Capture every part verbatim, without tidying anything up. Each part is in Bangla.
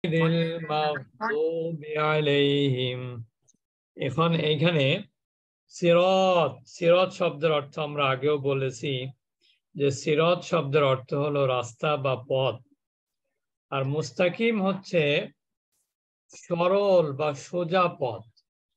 এখন এইখানে সিরাত সিরাত শব্দের অর্থ আমরা আগেও বলেছি যে সিরাত শব্দের অর্থ হলো রাস্তা বা পথ, আর মুস্তাকিম হচ্ছে সরল বা সোজা পথ,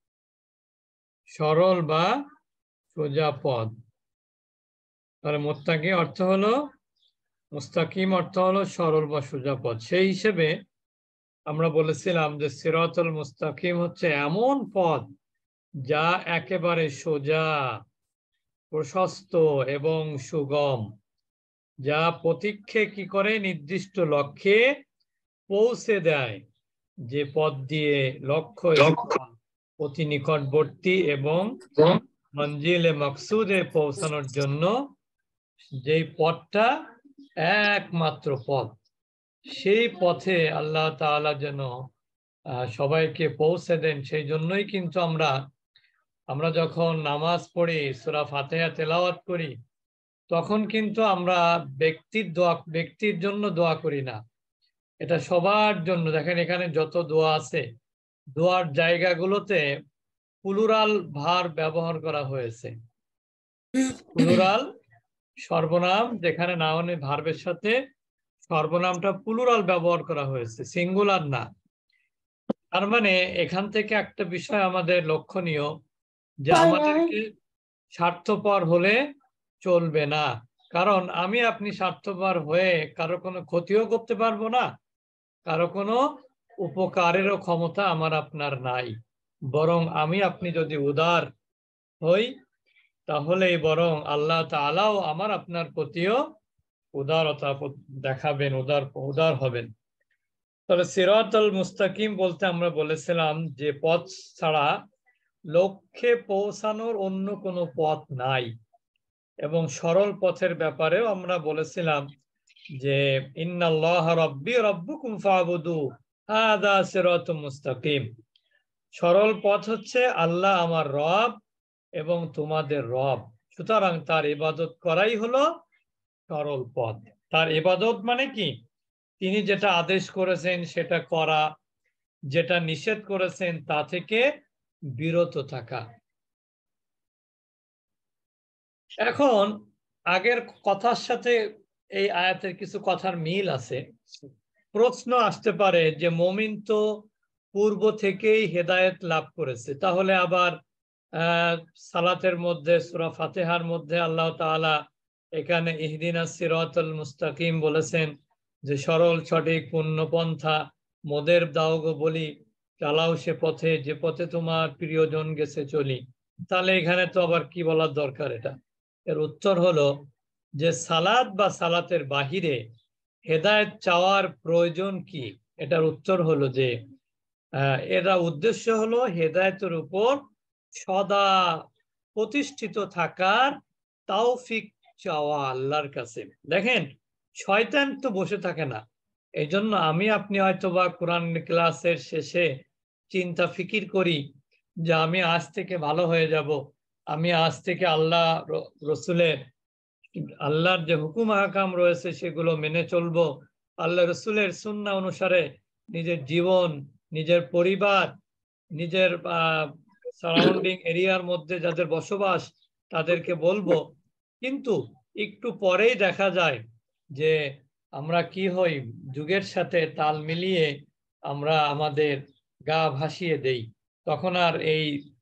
সরল বা সোজা পথ। তাহলে মুত্তাকি অর্থ হলো, মুস্তাকিম অর্থ হলো সরল বা সোজা পথ। সেই হিসেবে আমরা বলেছিলাম যে সিরাতুল মুস্তাকিম হচ্ছে এমন পথ যা একেবারে সোজা, প্রশস্ত এবং সুগম, যা প্রতীক্ষে কি করে নির্দিষ্ট লক্ষ্যে পৌঁছে দেয়, যে পথ দিয়ে লক্ষ্য অতি নিকটবর্তী এবং মঞ্জিলে মকসুদে পৌঁছানোর জন্য যেই পথটা একমাত্র পথ, সেই পথে আল্লাহ তাআলা যেন সবাইকে পৌঁছে দেন। সেই জন্যই কিন্তু আমরা আমরা যখন নামাজ পড়ি, সূরা ফাতিহা তেলাওয়াত করি, তখন কিন্তু আমরা ব্যক্তির দোয়া ব্যক্তির জন্য দোয়া করি না, এটা সবার জন্য। দেখেন এখানে যত দোয়া আছে, দোয়ার জায়গাগুলোতে প্লুরাল ভার্ব ব্যবহার করা হয়েছে। প্লুরাল সর্বনাম যেখানে নাউনে ভার্বের সাথে সর্বনামটা প্লুরাল ব্যবহার করা হয়েছে, সিঙ্গুলার না। তার মানে এখান থেকে একটা বিষয় আমাদের লক্ষণীয়, যে আমাদেরকে স্বার্থপর হলে চলবে না। কারণ আমি আপনি স্বার্থপর হয়ে কারো কোনো ক্ষতিও করতে পারবো না, কারো কোনো উপকারেরও ক্ষমতা আমার আপনার নাই। বরং আমি আপনি যদি উদার হই, তাহলেই বরং আল্লাহ তাআলাও আমার আপনার প্রতিও উদারতা দেখাবেন, উদার উদার হবেন। তবে সিরাতুল মুস্তাকিম বলতে আমরা বলেছিলাম যে পথ ছাড়া লক্ষ্যে পৌঁছানোর অন্য কোনো পথ নাই। এবং সরল পথের ব্যাপারেও আমরা বলেছিলাম যে ইন্নাল্লাহা রাব্বি রাব্বুকুম ফা'বুদু হাযা সিরাতুম মুস্তাকিম। সরল পথ হচ্ছে আল্লাহ আমার রব এবং তোমাদের রব, সুতরাং তার ইবাদত করাই হলো সরল পথ। তার ইবাদত মানে কি? তিনি যেটা আদেশ করেছেন সেটা করা, যেটা নিষেধ করেছেন তা থেকে বিরত থাকা। এখন আগের কথার সাথে এই আয়াতের কিছু কথার মিল আছে। প্রশ্ন আসতে পারে যে মুমিন তো পূর্ব থেকেই হেদায়েত লাভ করেছে, তাহলে আবার আহ সালাতের মধ্যে সূরা ফাতিহার মধ্যে আল্লাহ তাআলা এখানে ইহদিনাস সিরাতাল মুস্তাকিম বলেছেন, যে সরল সঠিক পূর্ণ পন্থা মোদের দাও গো বলি, চালাও সে পথে যে পথে তোমার প্রিয়জন গেছে চলি। তাহলে এখানে তো আবার কি বলার দরকার? এটা এর উত্তর হলো যে সালাত বা সালাতের বাহিরে হেদায়েত চাওয়ার প্রয়োজন কি? এটার উত্তর হলো যে আহ এরা উদ্দেশ্য হলো হেদায়েতের উপর সদা প্রতিষ্ঠিত থাকার তৌফিক চাওয়া আল্লাহর কাছে। দেখেন শয়তান তো বসে থাকে না, এই জন্য আমি আপনি হয়তো বা কোরআন ক্লাসের শেষে চিন্তা ফিকির করি যে আমি আজ থেকে ভালো হয়ে যাব, আমি আজ থেকে আল্লাহ রসুলের আল্লাহর যে হুকুম আহকাম রয়েছে সেগুলো মেনে চলবো, আল্লাহ রসুলের সুন্নাহ অনুসারে নিজের জীবন, নিজের পরিবার, নিজের সারাউন্ডিং এরিয়ার মধ্যে যাদের বসবাস তাদেরকে বলবো। কিন্তু একটু পরেই দেখা যায় যে আমরা কি হই, যুগের সাথে তাল মিলিয়ে আমরা আমাদের গা ভাসিয়ে দেই, তখন আর এই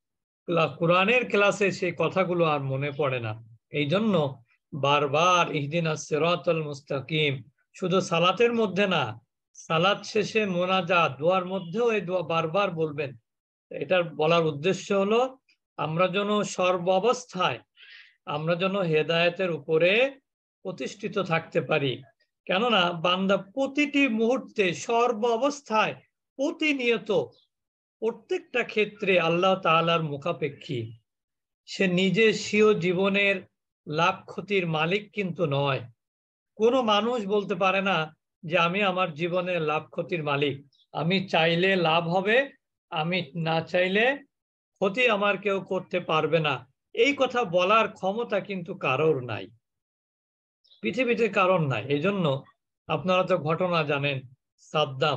কোরআনের ক্লাসে সেই কথাগুলো আর মনে পড়ে না। এই জন্য বারবার ইহদিনাস সিরাতাল মুস্তাকিম শুধু সালাতের মধ্যে না, সালাত শেষে মোনাজাত দোয়ার মধ্যেও এই দোয়া বারবার বলবেন। এটার বলার উদ্দেশ্য হলো আমরা যেন সর্ব অবস্থায় আমরা যেন হেদায়েতের উপরে প্রতিষ্ঠিত থাকতে পারি। কেননা বান্দা প্রতিটি মুহূর্তে সর্ব অবস্থায় প্রতিনিয়ত প্রত্যেকটা ক্ষেত্রে আল্লাহ তাআলার মুখাপেক্ষী। সে নিজে স্বীয় জীবনের লাভ ক্ষতির মালিক কিন্তু নয়। কোনো মানুষ বলতে পারে না যে আমি আমার জীবনের লাভ ক্ষতির মালিক, আমি চাইলে লাভ হবে, আমি না চাইলে ক্ষতি আমার কেউ করতে পারবে না। এই কথা বলার ক্ষমতা কিন্তু কারোর নাই, পৃথিবীতে কারণ নাই। এই জন্য আপনারা তো ঘটনা জানেন, সাদ্দাম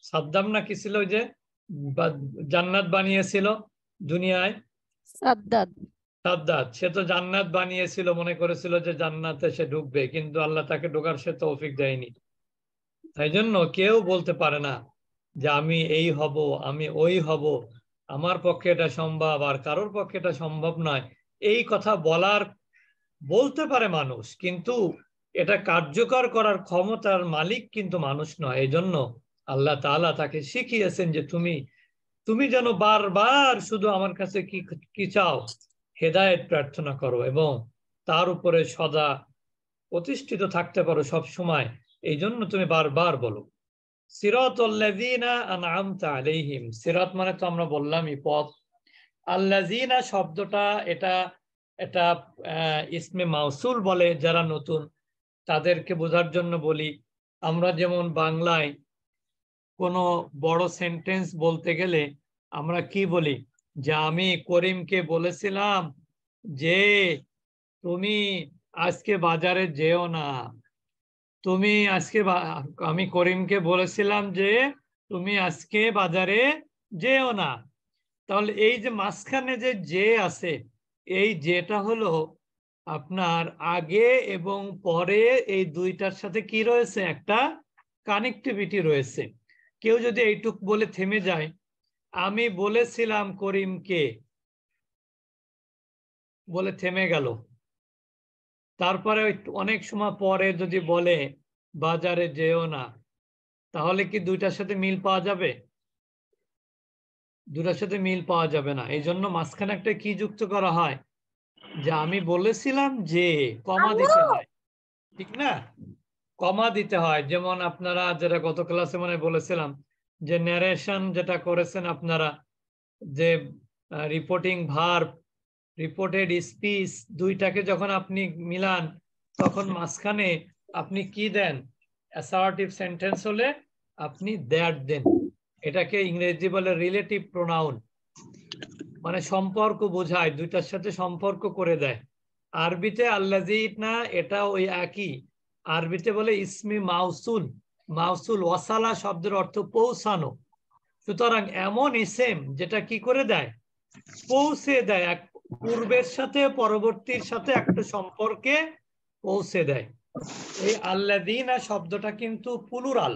সাদ্দাম না কি ছিল ওই যে জান্নাত বানিয়েছিল দুনিয়ায়? সাদ্দাত। সাদ্দাত, সে তো জান্নাত বানিয়েছিল, মনে করেছিল যে জান্নাতে সে ঢুকবে, কিন্তু আল্লাহ তাকে ঢোকার সে তৌফিক দেয়নি। তাই জন্য কেউ বলতে পারে না যে আমি এই হব, আমি ওই হব, আমার পক্ষে এটা সম্ভব আর কারোর পক্ষে এটা সম্ভব নয়। এই কথা বলার বলতে পারে মানুষ, কিন্তু এটা কার্যকর করার ক্ষমতার মালিক কিন্তু মানুষ নয়। এই জন্য আল্লাহ তাআলা তাকে শিখিয়েছেন যে তুমি তুমি যেন বারবার শুধু আমার কাছে কি কি চাও, হেদায়েত প্রার্থনা করো এবং তার উপরে সদা প্রতিষ্ঠিত থাকতে পারো সব সময়। এই জন্য তুমি বারবার বলো সিরাতাল্লাযীনা আনআমতা আলাইহিম। সিরাত মানে তো আমরা বললামই পথ। আল্লাযীনা শব্দটা এটা এটা ইসমে মাউসুল বলে, যারা নতুন তাদেরকে বোঝার জন্য বলি। আমরা যেমন বাংলায় কোনো বড় সেন্টেন্স বলতে গেলে আমরা কি বলি, যে আমি করিমকে বলেছিলাম যে তুমি আজকে বাজারে যেও না, তুমি আজকে আমি করিমকে বলেছিলাম যে তুমি আজকে বাজারে যেও না। তাহলে এই যে মাঝখানে যে যে আছে, এই যেটা হলো আপনার আগে এবং পরে, এই দুইটার সাথে কি রয়েছে, একটা কানেক্টিভিটি রয়েছে। কেউ যদি এইটুক বলে থেমে যায়, আমি বলেছিলাম করিমকে বলে থেমে গেল, তারপরে অনেক সময় পরে যদি বলে বাজারে যেও না, তাহলে কি দুইটার সাথে মিল পাওয়া যাবে? দুটার সাথে মিল পাওয়া যাবে না। এই জন্য মাঝখানে একটা কি যুক্ত করা হয়, যে আমি বলেছিলাম যে, কমা দিতে হয়, ঠিক না? কমা দিতে হয়। যেমন আপনারা যেটা গত ক্লাসে মানে বলেছিলাম যে ন্যারেশন যেটা করেছেন আপনারা, যে রিপোর্টিং ভার্ব, রিপোর্টেড স্পিচ, দুইটাকে যখন আপনি মিলান তখন মাঝখানে আপনি কি দেন? অ্যাসার্টিভ সেন্টেন্স হলে আপনি দ্যাট দেন। এটাকে ইংরেজি বলে রিলেটিভ প্রোনাউন, মানে সম্পর্ক বোঝায়, দুইটার সাথে সম্পর্ক করে দেয়। আরবিতে আল্লাযীনা এটা ওই একই, আরবিতে বলে ইসমি মাউসুল। মাউসুল ওয়াসালা শব্দের অর্থ পৌঁছানো। সুতরাং এমন ইসেম যেটা কি করে দেয়, পৌঁছে দেয়, এক পূর্বের সাথে পরবর্তীর সাথে একটা সম্পর্কে পৌঁছে দেয়। এই আল্লাযীনা শব্দটা কিন্তু প্লুরাল,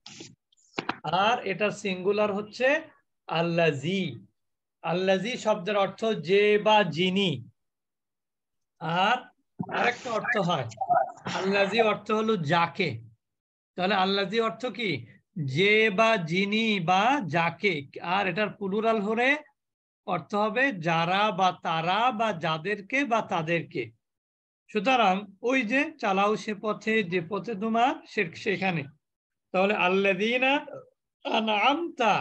আর এটা সিঙ্গুলার হচ্ছে আল্লাযী। আল্লাযী শব্দের অর্থ যে বা যিনি, আর আরেকটা অর্থ হয় আল্লাযী অর্থ হলো যাকে। তাহলে আল্লাযী অর্থ কি, যে বা যিনি বা যাকে, আর এটার প্লুরাল হলে অর্থ হবে যারা বা তারা বা যাদেরকে বা তাদেরকে। সুতরাং ওই যে চালাও সে পথে, যে পথে তোমার সেখানে। তাহলে আল্লাযীনা আনআমতা,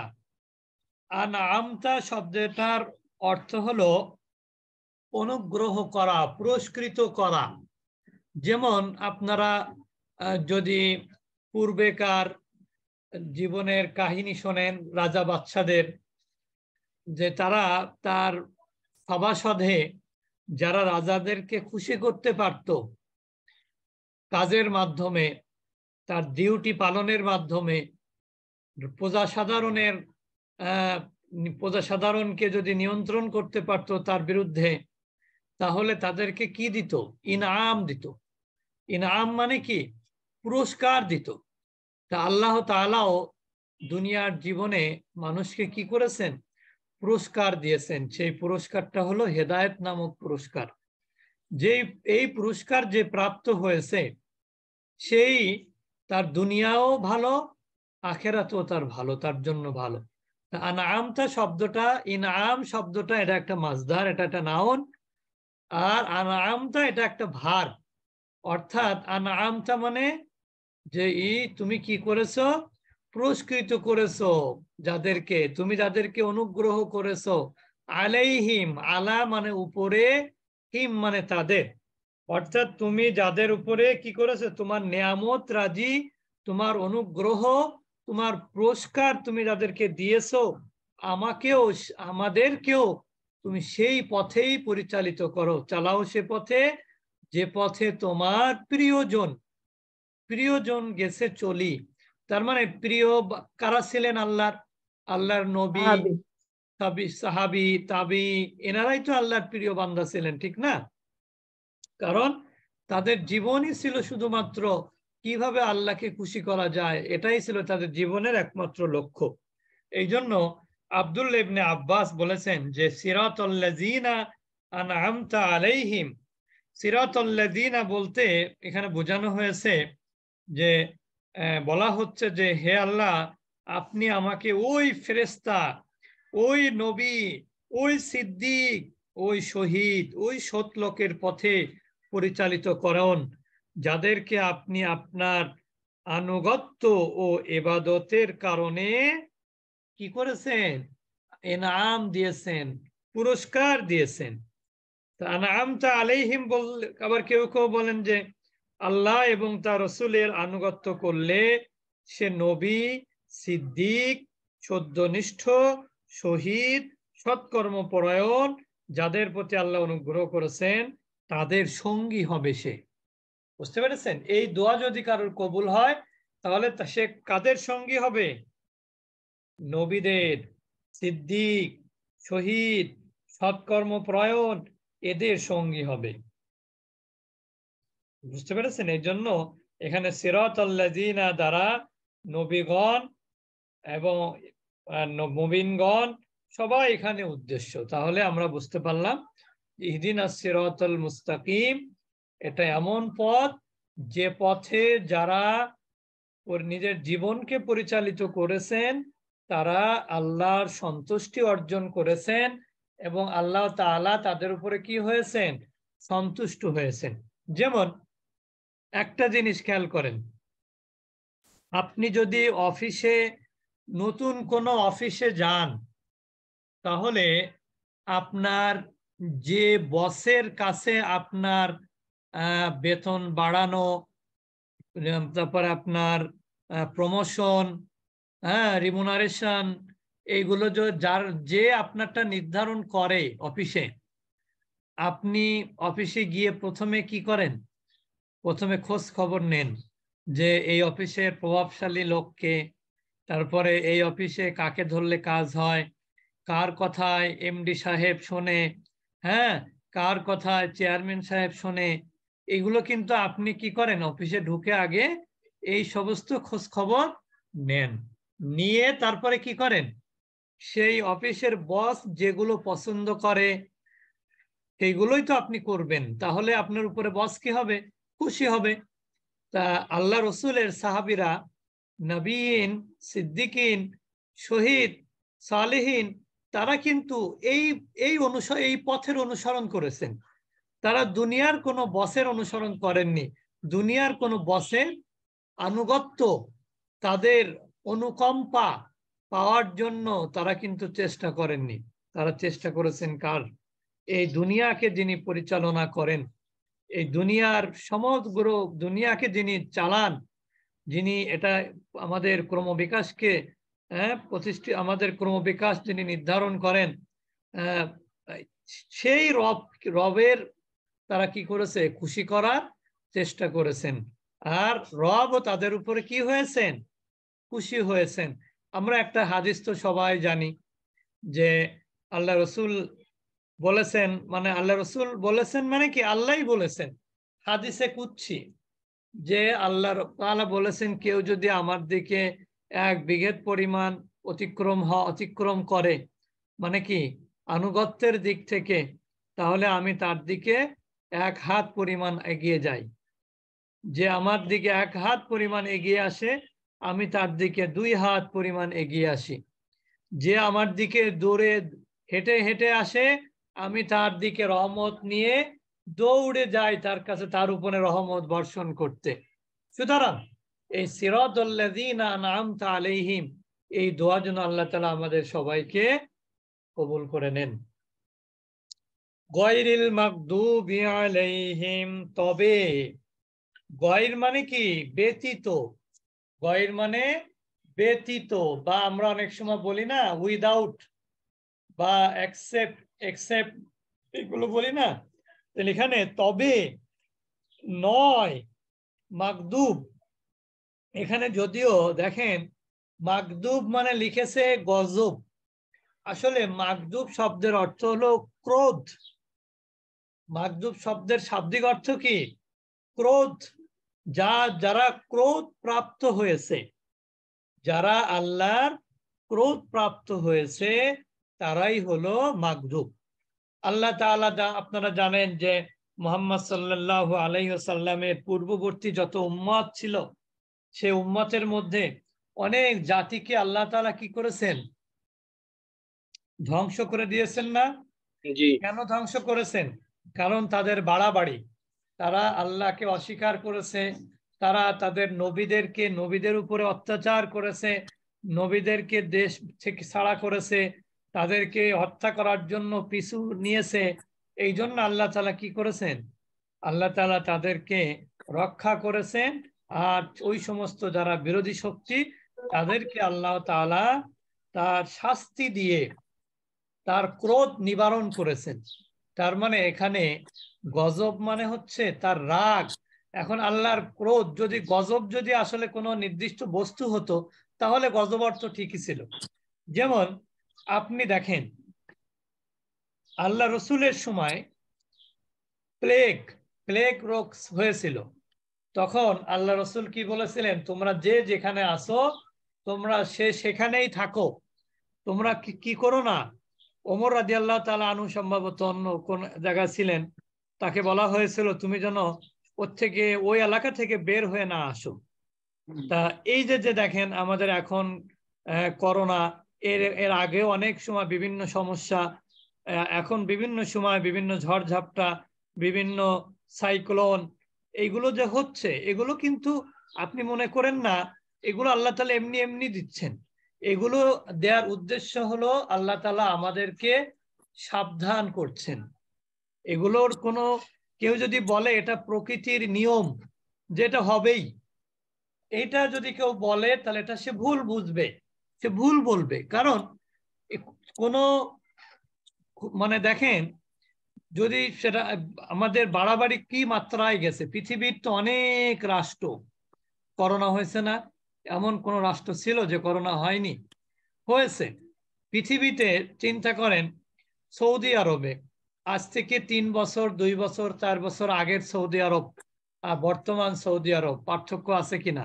আনআমতা শব্দটার অর্থ হলো অনুগ্রহ করা, পুরস্কৃত করা। যেমন আপনারা যদি পূর্বেকার জীবনের কাহিনী শোনেন রাজা বাদশাদের, যে তারা তার সভাসদে যারা রাজাদেরকে খুশি করতে পারত কাজের মাধ্যমে, তার ডিউটি পালনের মাধ্যমে, প্রজা সাধারণের আহ প্রজা সাধারণকে যদি নিয়ন্ত্রণ করতে পারত তার বিরুদ্ধে, তাহলে তাদেরকে কি দিত? ইনাম দিত। ইনাম মানে কি? পুরস্কার দিত। তা আল্লাহ তাআলাও দুনিয়ার জীবনে মানুষকে কি করেছেন? পুরস্কার দিয়েছেন। সেই পুরস্কারটা হলো হেদায়েত নামক পুরস্কার। যে এই পুরস্কার যে প্রাপ্ত হয়েছে, সেই তার দুনিয়াও ভালো, আখেরাতেও তার ভালো, তার জন্য ভালো। আনআমতা শব্দটা, ইনআম শব্দটা, এটা একটা মাসদার, এটা একটা নাউন। আর আনআমতা এটা একটা ভার্ব। অর্থাৎ আনআমতা মানে যে ই তুমি কি করেছো? পুরস্কৃত করেছো যাদেরকে, তুমি যাদেরকে অনুগ্রহ করেছো। আলাইহিম, আলা মানে উপরে, হিম মানে তাদের। অর্থাৎ তুমি যাদের উপরে কি করেছো, তোমার নিয়ামত রাজি, তোমার অনুগ্রহ, তোমার পুরস্কার তুমি যাদেরকে দিয়েছো, আমাকেও আমাদেরকেও তুমি সেই পথেই পরিচালিত করো, চালাও সে পথে যে পথে তোমার প্রিয়জন প্রিয়জন গেছে চলি। তার মানে প্রিয় কারা ছিলেন আল্লাহর? আল্লাহর নবী, তাবি সাহাবি, তাবি, এনারাই তো আল্লাহর প্রিয় বান্দা ছিলেন, ঠিক না? কারণ তাদের জীবনই ছিল শুধুমাত্র কিভাবে আল্লাহকে খুশি করা যায়, এটাই ছিল তাদের জীবনের একমাত্র লক্ষ্য। এই জন্য আব্দুল্লাহ ইবনে আব্বাস বলেছেন যে সিরাতাল্লাযিনা আনআমতা আলাইহিম, সিরাতাল্লাযিনা বলতে এখানে বোঝানো হয়েছে যে বলা হচ্ছে যে হে আল্লাহ, আপনি আমাকে ওই ফেরেশতা, ওই নবী, ওই সিদ্দিক, ওই শহীদ, ওই সৎ লোকের পথে পরিচালিত করুন যাদেরকে আপনি আপনার আনুগত্য ও ইবাদতের কারণে কি করেছেন? ইনাম দিয়েছেন, পুরস্কার দিয়েছেন। আনআমতা আলাইহিম বললে আবার কেউ কেউ বলেন যে আল্লাহ এবং তার রাসূলের আনুগত্য করলে সে নবী, সিদ্দিক, সত্যনিষ্ঠ, শহীদ, সৎকর্মপরায়ণ যাদের প্রতি আল্লাহ অনুগ্রহ করেছেন তাদের সঙ্গী হবে সে। বুঝতে পেরেছেন? এই দোয়া যদি কারোর কবুল হয় তাহলে সে কাদের সঙ্গী হবে? নবীদের, সিদ্দিক, শহীদ, সৎকর্মপরায়ণ এদের সঙ্গী হবে। বুঝতে পেরেছেন? এই জন্য এখানে সিরাতাল্লাযিনা দ্বারা নবীগণ এবং মুমিনগণ সবাই এখানে উদ্দেশ্য। তাহলে আমরা বুঝতে পারলাম ইহদিনাস সিরাতাল মুস্তাকিম, এটা এমন পথ যে পথে যারা ওর নিজের জীবনকে পরিচালিত করেছেন তারা আল্লাহর সন্তুষ্টি অর্জন করেছেন এবং আল্লাহ তাআলা তাদের উপরে কি হয়েছেন? সন্তুষ্ট হয়েছেন। যেমন একটা জিনিস খেয়াল করেন, আপনি যদি অফিসে নতুন কোনো অফিসে যান তাহলে আপনার যে বসের কাছে আপনার বেতন বাড়ানো, তারপরে আপনার প্রমোশন, হ্যাঁ, রিমুনারেশন, এইগুলো যার যে আপনারটা নির্ধারণ করে অফিসে, আপনি অফিসে গিয়ে প্রথমে কি করেন? প্রথমে খোঁজ খবর নেন যে এই অফিসের প্রভাবশালী লোককে, তারপরে এই অফিসে কাকে ধরলে কাজ হয়, কার কথায় এমডি সাহেব শোনে, হ্যাঁ, কার কথায় চেয়ারম্যান সাহেব শোনে। এগুলো কিন্তু আপনি কি করেন? অফিসে ঢুকে আগে এই সমস্ত খোঁজ খবর নেন, নিয়ে তারপরে কি করেন? সেই অফিসের বস যেগুলো পছন্দ করে সেইগুলোই তো আপনি করবেন, তাহলে আপনার উপরে বস কি হবে? খুশি হবে। তা আল্লাহ রসুলের সাহাবীরা, নবীন, সিদ্দিকিন, শহীদ, সালেহীন, তারা কিন্তু এই এই অনুসরণ এই পথের অনুসরণ করেছেন। তারা দুনিয়ার কোনো বসের অনুসরণ করেননি, দুনিয়ার কোনো বসের আনুগত্য, তাদের অনুকম্পা পাওয়ার জন্য তারা কিন্তু চেষ্টা করেননি। তারা চেষ্টা করেছেন কার? এই দুনিয়াকে যিনি পরিচালনা করেন, এই দুনিয়ার সমগ্র দুনিয়াকে যিনি চালান, যিনি এটা আমাদের ক্রমবিকাশকে হ্যাঁ প্রতিষ্ঠিত, আমাদের ক্রমবিকাশ যিনি নির্ধারণ করেন, সেই রব রবের তারা কি করেছে? খুশি করার চেষ্টা করেছেন। আর রব তাদের উপরে কি হয়েছেন? খুশি হয়েছেন। আমরা একটা হাদিস তো সবাই জানি যে আল্লাহ রসুল বলেছেন, মানে আল্লাহ রসুল বলেছেন মানে কি? আল্লাহই বলেছেন হাদিসে কুদসি যে আল্লাহ তাআলা বলেছেন কেউ যদি আমার দিকে এক বিঘত পরিমাণ অতিক্রম হ অতিক্রম করে, মানে কি আনুগত্যের দিক থেকে, তাহলে আমি তার দিকে এক হাত পরিমাণ এগিয়ে যাই। যে আমার দিকে এক হাত পরিমাণ এগিয়ে আসে আমি তার দিকে দুই হাত পরিমাণ এগিয়ে আসি। যে আমার দিকে দৌড়ে হেঁটে হেঁটে আসে আমি তার দিকে রহমত নিয়ে দৌড়ে যাই তার কাছে, তার উপরে রহমত বর্ষণ করতে। সুতরাং এই সিরাতাল্লাযীনা আনআমতা আলাইহিম, এই দোয়া যেন আল্লাহ তাআলা আমাদের সবাইকে কবুল করে নেন। গায়রিল মাগদুবি আলাইহিম, তবে গায়র মানে কি? ব্যতীত। গায়র মানে ব্যতীত, বা আমরা অনেক সময় বলি না উইদাউট বা এক্সেপ্ট, এক্সেপ্ট এগুলো বলি না, তাহলে এখানে তবে নয়, মাগদুব এখানে যদিও দেখেন মাগদুব মানে লিখেছে গজব, আসলে মাগদুব শব্দের অর্থ হলো ক্রোধ। মাগদুব শব্দের শাব্দিক অর্থ কি? ক্রোধ। যা যারা ক্রোধ প্রাপ্ত হয়েছে, যারা আল্লাহর ক্রোধ প্রাপ্ত হয়েছে তারাই হলো মাগদুব। আল্লাহ তাআলা আপনারা জানেন যে মুহাম্মদ সাল্লাল্লাহু আলাইহি ওয়াসাল্লামের পূর্ববর্তী যত উম্মত ছিল, সে উম্মতের মধ্যে অনেক জাতিকে আল্লাহ তাআলা কি করেছেন? ধ্বংস করে দিয়েছেন না? জি। কেন ধ্বংস করেছেন? কারণ তাদের বাড়াবাড়ি, তারা আল্লাহকে অস্বীকার করেছে, তারা তাদের নবীদেরকে নবীদের উপরে অত্যাচার করেছে, নবীদেরকে দেশ থেকে ছাড়া করেছে, তাদেরকে হত্যা করার জন্য পিছু নিয়েছে। এই জন্য আল্লাহ তাআলা কি করেছেন? আল্লাহ তাআলা তাদেরকে রক্ষা করেছেন। আর ওই সমস্ত যারা বিরোধী শক্তি তাদেরকে আল্লাহ তাআলা তার শাস্তি দিয়ে তার ক্রোধ নিবারণ করেছেন। তার মানে এখানে গজব মানে হচ্ছে তার রাগ। এখন আল্লাহর ক্রোধ, যদি গজব যদি আসলে কোনো নির্দিষ্ট বস্তু হতো তাহলে গজব অর্থ ঠিকই ছিল। যেমন আপনি দেখেন আল্লাহ রসুলের সময় প্লেগ প্লেগ রোগ হয়েছিল, তখন আল্লাহ রসুল কি বলেছিলেন? তোমরা যে যেখানে আসো তোমরা সে সেখানেই থাকো, তোমরা কি করো না। ওমর রাদিয়াল্লাহু তাআলা আনহু সম্ভবত অন্য কোন জায়গায় ছিলেন, তাকে বলা হয়েছিল তুমি যেন ওর থেকে ওই এলাকা থেকে বের হয়ে না আসো। তা এই যে যে দেখেন আমাদের এখন করোনা, এর এর আগেও অনেক সময় বিভিন্ন সমস্যা, এখন বিভিন্ন সময় বিভিন্ন ঝড়ঝাপটা, বিভিন্ন সাইক্লোন, এইগুলো যে হচ্ছে এগুলো কিন্তু আপনি মনে করেন না এগুলো আল্লাহ তাআলা এমনি এমনি দিচ্ছেন। এগুলো দেওয়ার উদ্দেশ্য হলো আল্লাহ তাআলা আমাদেরকে সাবধান করছেন। এগুলোর কোনো কেউ যদি বলে এটা প্রকৃতির নিয়ম, যেটা হবেই, এটা যদি কেউ বলে তাহলে এটা সে ভুল বুঝবে, সে ভুল বলবে। কারণ কোনো মানে দেখেন যদি সেটা আমাদের বাড়াবাড়ি কি মাত্রায় গেছে, পৃথিবীর তো অনেক রাষ্ট্র করোনা হয়েছে না? এমন কোন রাষ্ট্র ছিল যে করোনা হয়নি? হয়েছে। পৃথিবীতে চিন্তা করেন সৌদি আরবে আজ থেকে তিন বছর দুই বছর চার বছর আগের সৌদি আরব আর বর্তমান সৌদি আরব পার্থক্য আছে কিনা?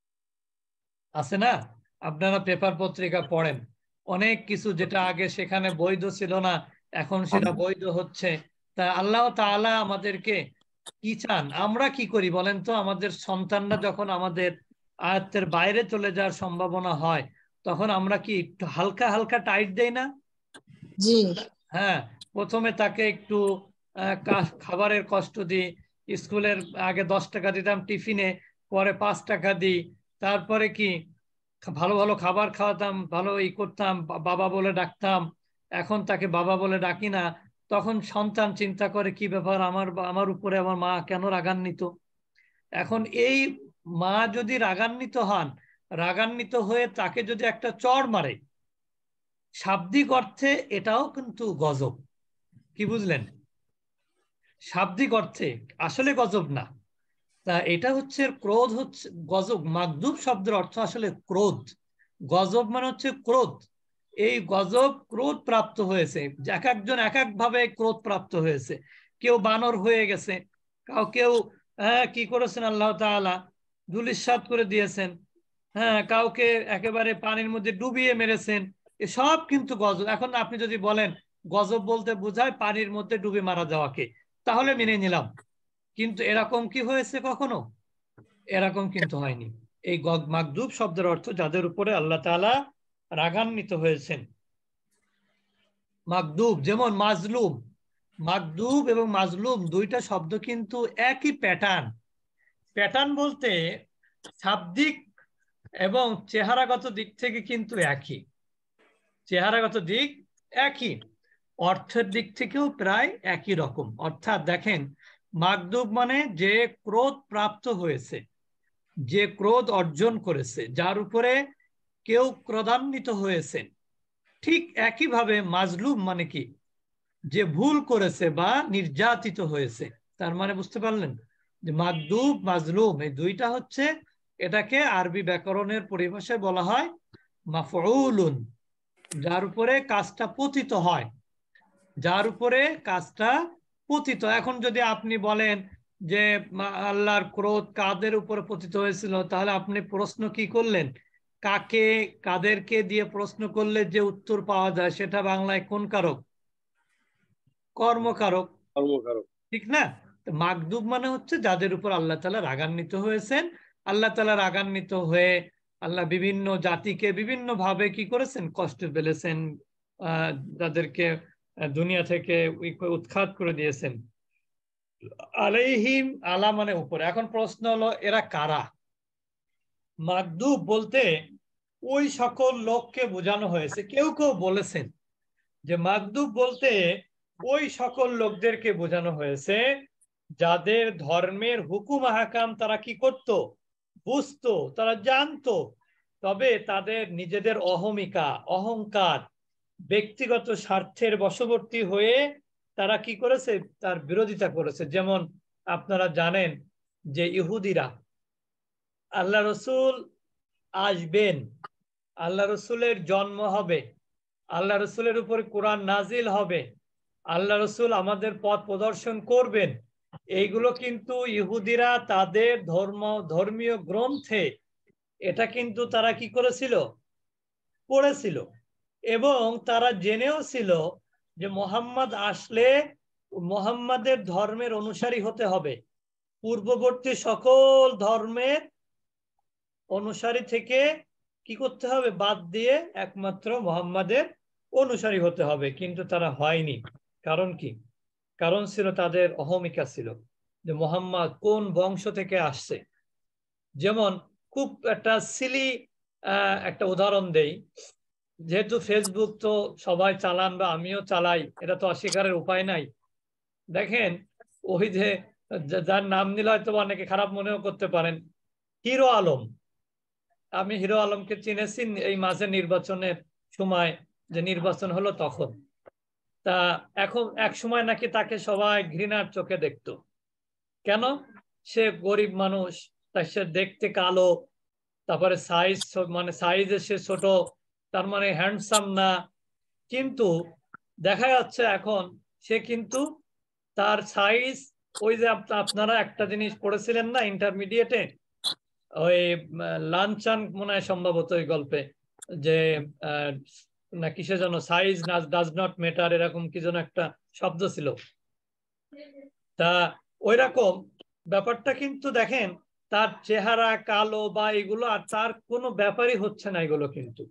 আছে না? আপনারা পেপার পত্রিকা পড়েন, অনেক কিছু যেটা আগে সেখানে বৈধ ছিল না এখন সেটা বৈধ হচ্ছে। তা আল্লাহ তাআলা আমাদেরকে কি চান? আমরা কি করি বলেন তো? আমাদের সন্তানরা যখন আমাদের আয়ত্তের বাইরে চলে যাওয়ার সম্ভাবনা হয় তখন আমরা কি একটু হালকা হালকা টাইট দেই না? জি। হ্যাঁ, প্রথমে তাকে একটু খাবারের কষ্ট দিই, স্কুলের আগে দশ টাকা দিতাম টিফিনে, পরে পাঁচ টাকা দিই, তারপরে কি ভালো ভালো খাবার খাওয়াতাম, ভালো ই করতাম, বাবা বলে ডাকতাম। এখন তাকে বাবা বলে ডাকি না, তখন সন্তান চিন্তা করে কি ব্যাপার, আমার আমার উপরে আমার মা কেন রাগান্বিত। এখন এই মা যদি রাগান্বিত হন, রাগান্বিত হয়ে তাকে যদি একটা চড় মারে, শাব্দিক অর্থে এটাও কিন্তু গজব। কি বুঝলেন? শাব্দিক অর্থে আসলে গজব না। তা এটা হচ্ছে ক্রোধ, হচ্ছে গজব। মাগদুব শব্দের অর্থ আসলে ক্রোধ, গজব মানে হচ্ছে ক্রোধ। এই গজব ক্রোধ প্রাপ্ত হয়েছে, এক একজন এক এক ভাবে ক্রোধ প্রাপ্ত হয়েছে। কেউ বানর হয়ে গেছে, কাউ কেউ হ্যাঁ কি করেছেন আল্লাহ তাআলা ধূলিসাৎ করে দিয়েছেন, হ্যাঁ কাউকে একেবারে পানির মধ্যে ডুবিয়ে মেরেছেন। এসব কিন্তু গজব। এখন আপনি যদি বলেন গজব বলতে বোঝায় পানির মধ্যে ডুবে মারা যাওয়াকে, তাহলে মেনে নিলাম। কিন্তু এরকম কি হয়েছে কখনো? এরকম কিন্তু হয়নি। এই মাগদুব শব্দের অর্থ যাদের উপরে আল্লাহ তাআলা রাগান্বিত হয়েছেন। মাগদুব যেমন মাজলুম, মাগদুব এবং মাজলুম দুইটা শব্দ কিন্তু একই প্যাটার্ন। প্যাটার্ন বলতে শাব্দিক এবং চেহারাগত দিক থেকে কিন্তু একই, চেহারাগত দিক একই, অর্থের দিক থেকেও প্রায় একই রকম। অর্থাৎ দেখেন মাগদুব মানে যে ক্রোধ প্রাপ্ত হয়েছে, যে ক্রোধ অর্জন করেছে, যার উপরে কেউ ক্রোধান্বিত হয়েছে। ঠিক একইভাবে মাজলুম মানে কি? যে ভুল করেছে বা নির্যাতিত হয়েছে। তার মানে বুঝতে পারলেন যে মাগদুব মাজলুম এই দুইটা হচ্ছে এটাকে আরবি ব্যাকরণের পরিভাষায় বলা হয় মাফউলুন, যার উপরে কাজটা পতিত হয়, যার উপরে কাজটা পতিত। এখন যদি আপনি বলেন যে আল্লাহর ক্রোধ কাদের উপরে পতিত হয়েছিল, তাহলে আপনি প্রশ্ন কি করলেন? কাকে কাদেরকে দিয়ে প্রশ্ন করলে যে উত্তর পাওয়া যায় সেটা বাংলায় কোন কারক? কর্মকারক, কর্মকারক, ঠিক না? তো মাগদুব মানে হচ্ছে যাদের উপর আল্লাহ তাআলা রাগান্বিত হয়েছেন। আল্লাহ তাআলা রাগান্বিত হয়ে আল্লাহ বিভিন্ন জাতিকে বিভিন্ন ভাবে কি করেছেন? কষ্ট ফেলেছেন, আহ যাদেরকে দুনিয়া থেকে উৎখাত করে দিয়েছেন। আলাইহিম, আলা মানে উপরে। এখন প্রশ্ন হলো এরা কারা? মাগদুব বলতে ওই সকল লোককে বোঝানো হয়েছে। কেউ কেউ বলেছেন যে মাগদুব বলতে ওই সকল লোকদেরকে বোঝানো হয়েছে যাদের ধর্মের হুকুম আহকাম তারা কি করত? বুঝতো, তারা জানতো, তবে তাদের নিজেদের অহমিকা, অহংকার, ব্যক্তিগত স্বার্থের বশবর্তী হয়ে তারা কি করেছে? তার বিরোধিতা করেছে। যেমন আপনারা জানেন যে ইহুদিরা আল্লাহ রসুল আসবেন, আল্লাহ রসুলের জন্ম হবে, আল্লাহ রসুলের উপর কোরআন নাজিল হবে, আল্লাহ রসুল আমাদের পথ প্রদর্শন করবেন, এইগুলো কিন্তু ইহুদিরা তাদের ধর্ম ধর্মীয় গ্রন্থে এটা কিন্তু তারা কি করেছিল? পড়েছিল। এবং তারা জেনেও ছিল যে মোহাম্মদ আসলে মোহাম্মদের ধর্মের অনুসারী হতে হবে, পূর্ববর্তী সকল ধর্মের অনুসারী থেকে কি করতে হবে? বাদ দিয়ে একমাত্র মোহাম্মদের অনুসারী হতে হবে। কিন্তু তারা হয়নি। কারণ কি? কারণ ছিল তাদের অহমিকা ছিল যে মোহাম্মদ কোন বংশ থেকে আসছে। যেমন খুব একটা সিলি একটা উদাহরণ দেই, যেহেতু ফেসবুক তো সবাই চালান বা আমিও চালাই, এটা তো অস্বীকারের উপায় নাই। দেখেন ওই যে যার নাম নিলে হয়তো অনেকে খারাপ মনেও করতে পারেন, হিরো আলম। আমি হিরো আলমকে চিনেছি এই মাঝে নির্বাচনের সময়, যে নির্বাচন হলো তখন। তা এখন এক সময় নাকি তাকে সবাই ঘৃণার চোখে দেখতো। কেন? সে গরিব মানুষ, তাই সে দেখতে কালো, তারপরে সাইজ মানে সাইজে সে ছোট, তার মানে হ্যান্ডসাম না। কিন্তু দেখা যাচ্ছে এখন সে কিন্তু তার সাইজ, ওই যে আপনারা একটা জিনিস পড়েছিলেন না ইন্টারমিডিয়েটে, ওই লাঞ্চান মনে হয় সম্ভবত ওই গল্পে, যে না কিসে যেন সাইজ ডাজ নট ম্যাটার, এরকম কি যেন একটা শব্দ ছিল। তা ওই রকম ব্যাপারটা কিন্তু দেখেন, তার চেহারা কালো বা এগুলো আর তার কোনো ব্যাপারই হচ্ছে না। এগুলো কিন্তু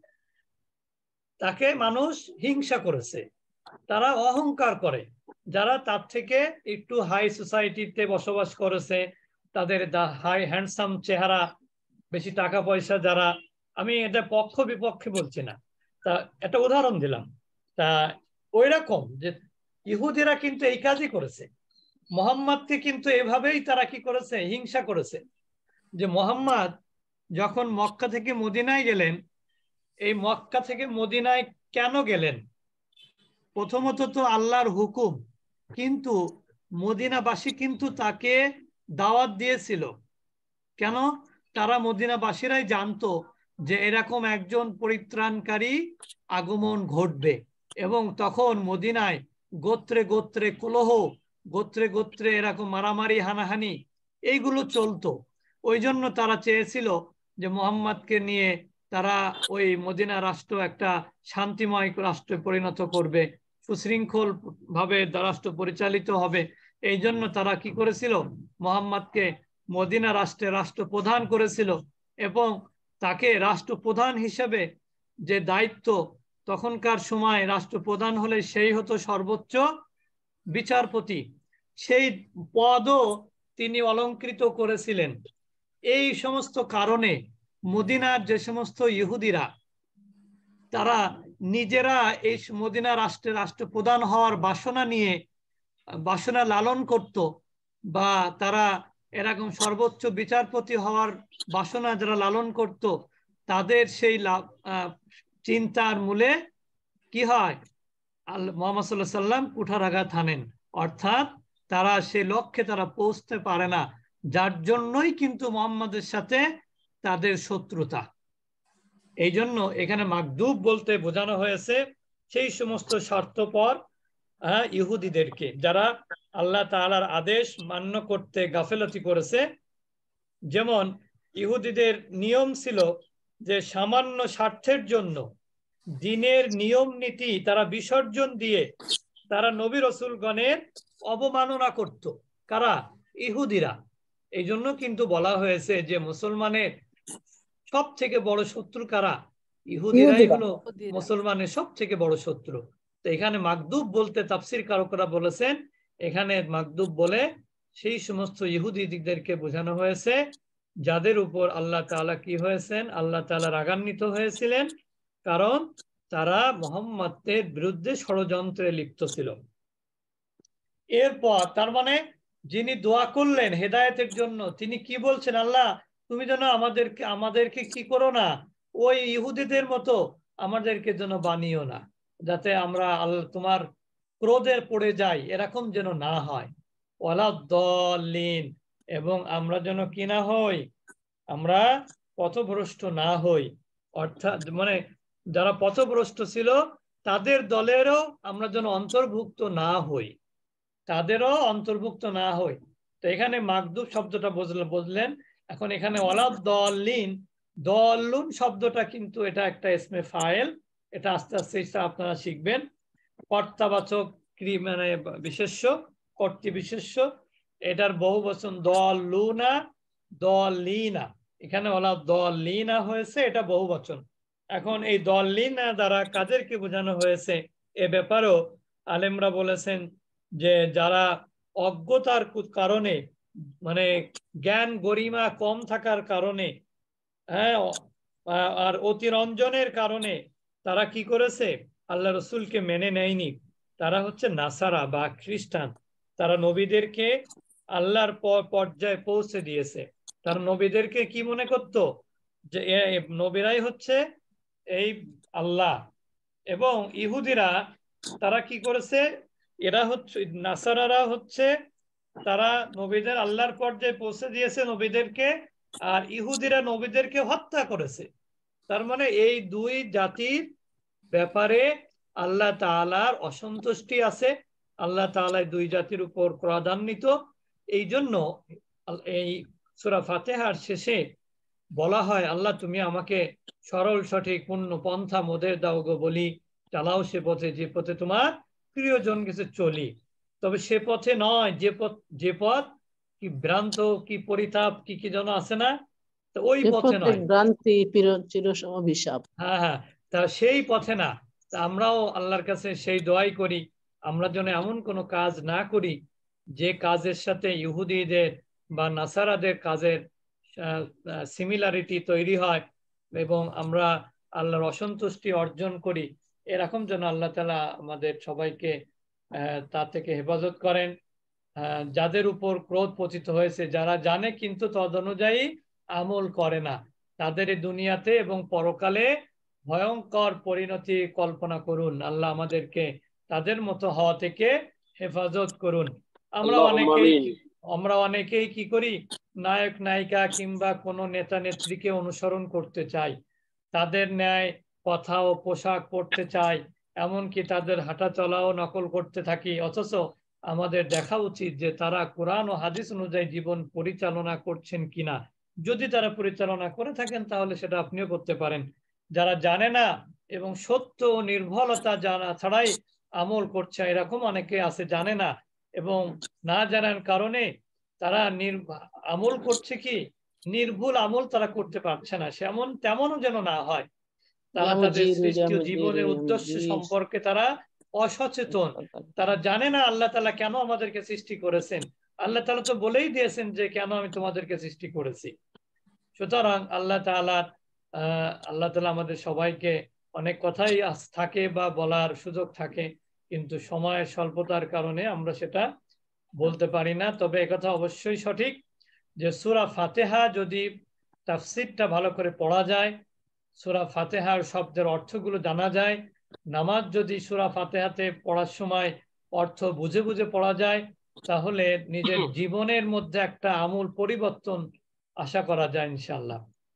তাকে মানুষ হিংসা করেছে, তারা অহংকার করে। যারা তার থেকে একটু হাই সোসাইটিতে বসবাস করেছে, তাদের হাই হ্যান্ডসাম চেহারা, বেশি টাকা পয়সা যারা, আমি এটা পক্ষ বিপক্ষে বলছি না, তা একটা উদাহরণ দিলাম। তা ওই রকম যে ইহুদিরা কিন্তু এই কাজই করেছে, মোহাম্মদকে কিন্তু এভাবেই তারা কি করেছে? হিংসা করেছে। যে মোহাম্মদ যখন মক্কা থেকে মদিনায় গেলেন, এই মক্কা থেকে মদিনায় কেন গেলেন? প্রথমত তো আল্লাহর হুকুম, কিন্তু মদিনাবাসী কিন্তু তাকে দাওয়াত দিয়েছিল। কেন? তারা মদিনাবাসীরাই জানতো যে এরকম একজন পরিত্রাণকারী আগমন ঘটবে, এবং তখন মদিনায় গোত্রে গোত্রে কলহ, গোত্রে গোত্রে এরকম মারামারি হানাহানি এইগুলো চলতো। ওই জন্য তারা চেয়েছিল যে মোহাম্মদকে নিয়ে তারা ওই মদিনা রাষ্ট্র একটা শান্তিময় রাষ্ট্রে পরিণত করবে, সুশৃঙ্খল ভাবে রাষ্ট্র পরিচালিত হবে। এই জন্য তারা কি করেছিল? মোহাম্মদকে মদিনা রাষ্ট্রের রাষ্ট্রপ্রধান করেছিল, এবং তাকে রাষ্ট্রপ্রধান হিসেবে যে দায়িত্ব, তখনকার সময় রাষ্ট্রপ্রধান হলে সেই হতো সর্বোচ্চ বিচারপতি, সেই পদও তিনি অলংকৃত করেছিলেন। এই সমস্ত কারণে মদিনার যে সমস্ত ইহুদিরা তারা নিজেরা এই মদিনা রাষ্ট্রের রাষ্ট্রপ্রধান হওয়ার বাসনা নিয়ে বাসনা লালন করত, বা তারা এরকম সর্বোচ্চ বিচারপতি হওয়ার বাসনা যারা লালন করত, তাদের সেই চিন্তার মূলে কি হয়? আল্লাহ মুহাম্মদ সাল্লাল্লাহু আলাইহি সাল্লাম কুঠারাঘাত হানেন। অর্থাৎ তারা সে লক্ষ্যে তারা পৌঁছতে পারে না, যার জন্যই কিন্তু মুহাম্মাদের সাথে তাদের শত্রুতা। এই জন্য এখানে মাগদুব বলতে বোঝানো হয়েছে সেই সমস্ত স্বার্থপর আহ, ইহুদিদেরকে, যারা আল্লাহ তাআলার আদেশ মান্য করতে গাফেলতি করেছে। যেমন ইহুদিদের নিয়ম ছিল যে সামান্য স্বার্থের জন্য দিনের নিয়ম নীতি তারা বিসর্জন দিয়ে তারা নবী রসুলগণের অবমাননা করত। কারা? ইহুদিরা। এই জন্য কিন্তু বলা হয়েছে যে মুসলমানের সব থেকে বড় শত্রু কারা? ইহুদিরাই ইহুদিরা। হলো মুসলমানের সব থেকে বড় শত্রু। তো এখানে মাগদুব বলতে তাফসীর কারকরা বলেছেন, এখানে মাগদুব বলে সেই সমস্ত ইহুদিদেরকে বোঝানো হয়েছে যাদের উপর আল্লাহ তাআলা কি হয়েছেন, আল্লাহ তাআলা রাগান্বিত হয়েছিলেন, কারণ তারা মুহাম্মদের বিরুদ্ধে ষড়যন্ত্রে লিপ্ত ছিল। এরপর তার মানে যিনি দোয়া করলেন হেদায়েতের জন্য, তিনি কি বলছেন? আল্লাহ তুমি যেন আমাদেরকে আমাদেরকে কি করো না, ওই ইহুদিদের মতো আমাদেরকে যেন বানিও না, যাতে আমরা আল্লাহ তোমার ক্রোধে পড়ে যাই, এরকম যেন না হয়। ওয়ালা দলিন, এবং আমরা যেন কি না হই, আমরা পথভ্রষ্ট না হই। অর্থাৎ মানে যারা পথভ্রষ্ট ছিল তাদের দলেরও আমরা যেন অন্তর্ভুক্ত না হই, তাদেরও অন্তর্ভুক্ত না হই। তো এখানে মাগদুব শব্দটা বুঝলেন বুঝলেন এখন এখানে ওয়ালা দলিন, দলুন শব্দটা কিন্তু এটা একটা ইসমে ফাইল, এটা আস্তে আস্তে এটা আপনারা শিখবেন। কর্তাবাচক ক্রি মানে বিশেষ্য, কর্তৃ বিশেষ্য, এটার বহু বচন দলুনা, দলিনা। এখানে ওলা দলিনা হয়েছে, এটা বহু বচন। এখন এই দলিনা দ্বারা কাদেরকে বোঝানো হয়েছে এ ব্যাপারেও আলেমরা বলেছেন যে যারা অজ্ঞতার কারণে, মানে জ্ঞান গরিমা কম থাকার কারণে, হ্যাঁ, আর অতিরঞ্জনের কারণে তারা কি করেছে, আল্লাহ রসুলকে মেনে নেয়নি। তারা হচ্ছে নাসারা বা খ্রিস্টান। তারা নবীদেরকে আল্লাহর পর্যায়ে পৌঁছে দিয়েছে। তারা নবীদেরকে কি মনে করত, যে নবীরাই হচ্ছে এই আল্লাহ। এবং ইহুদিরা তারা কি করেছে, এরা হচ্ছে নাসারারা হচ্ছে তারা নবীদের আল্লাহর পর্যায়ে পৌঁছে দিয়েছে নবীদেরকে, আর ইহুদিরা নবীদেরকে হত্যা করেছে। তার মানে এই দুই জাতির ব্যাপারে আল্লাহ তাআলার অসন্তুষ্টি আছে, আল্লাহ তাআলা দুই জাতির উপর ক্রোধান্বিত। এই জন্য এই সূরা ফাতিহার শেষে বলা হয়, আল্লাহ তুমি আমাকে সরল সঠিক পূর্ণ পন্থা মোদের দাও গো বলি, চালাও সে পথে যে পথে তোমার প্রিয়জন গেছে চলি। তবে সে পথে নয় যে পথ, যে পথ কি ভ্রান্ত, কি পরিতাপ, কি কি যেন আছে না, তো ওই যে পথে প্রত্যেক নয়। ভ্রান্তি চির অভিশাপ। হ্যাঁ হ্যাঁ, তা সেই পথে না। তা আমরাও আল্লাহর কাছে সেই দোয়াই করি, আমরা যেন এমন কোনো কাজ না করি যে কাজের সাথে ইহুদিদের বা নাসারাদের কাজের সিমিলারিটি তৈরি হয় এবং আমরা আল্লাহর অসন্তুষ্টি অর্জন করি। এরকম যেন আল্লাহ তাআলা আমাদের সবাইকে আহ তা থেকে হেফাজত করেন। আহ যাদের উপর ক্রোধ পতিত হয়েছে, যারা জানে কিন্তু তদ অনুযায়ী আমল করে না, তাদের এই দুনিয়াতে এবং পরকালে ভয়ঙ্কর পরিণতি কল্পনা করুন। আল্লাহ আমাদেরকে তাদের মতো হওয়া থেকে হেফাজত করুন। আমরা আল্লাহুম্মা অনেকেই আমিন। আমরা অনেকেই কি করি, নায়ক নায়িকা কিংবা কোনো নেতা নেত্রীকে অনুসরণ করতে চাই, তাদের ন্যায় কথা ও পোশাক পরতে চাই, এমনকি তাদের হাঁটা চলাও নকল করতে থাকি। অথচ আমাদের দেখা উচিত যে তারা কোরআন ও হাদিস অনুযায়ী জীবন পরিচালনা করছেন কিনা। যদি তারা পরিচালনা করে থাকেন তাহলে সেটা আপনিও করতে পারেন। যারা জানে না এবং সত্য ও নির্ভুলতা জানা ছাড়াই আমল করছে, এরকম অনেকে আছে জানে না এবং না জানার কারণে তারা আমল করছে কি নির্ভুল আমল তারা করতে পারছে না, সেমন তেমনও যেন না হয়। তারা তাদের সৃষ্টি ও জীবনের উদ্দেশ্য সম্পর্কে তারা অসচেতন। তারা জানে না আল্লাহ তাআলা কেন আমাদেরকে সৃষ্টি করেছেন। আল্লাহ তাআলা তো বলেই দিয়েছেন যে কেন আমি তোমাদেরকে সৃষ্টি করেছি। সুতরাং আল্লাহ তাআলা আহ আল্লাহ তাআলা আমাদের সবাইকে, অনেক কথাই থাকে বা বলার সুযোগ থাকে, কিন্তু সময়ের স্বল্পতার কারণে আমরা সেটা বলতে পারি না। তবে একথা অবশ্যই সঠিক যে সূরা ফাতিহা যদি তাফসীরটা ভালো করে পড়া যায়, সূরা ফাতিহার শব্দের অর্থগুলো জানা যায়, নামাজ যদি সূরা ফাতিহাতে পড়ার সময় অর্থ বুঝে বুঝে পড়া যায়, তাহলে নিজের জীবনের মধ্যে একটা আমূল পরিবর্তন আশা করা যায় ইনশাআল্লাহ।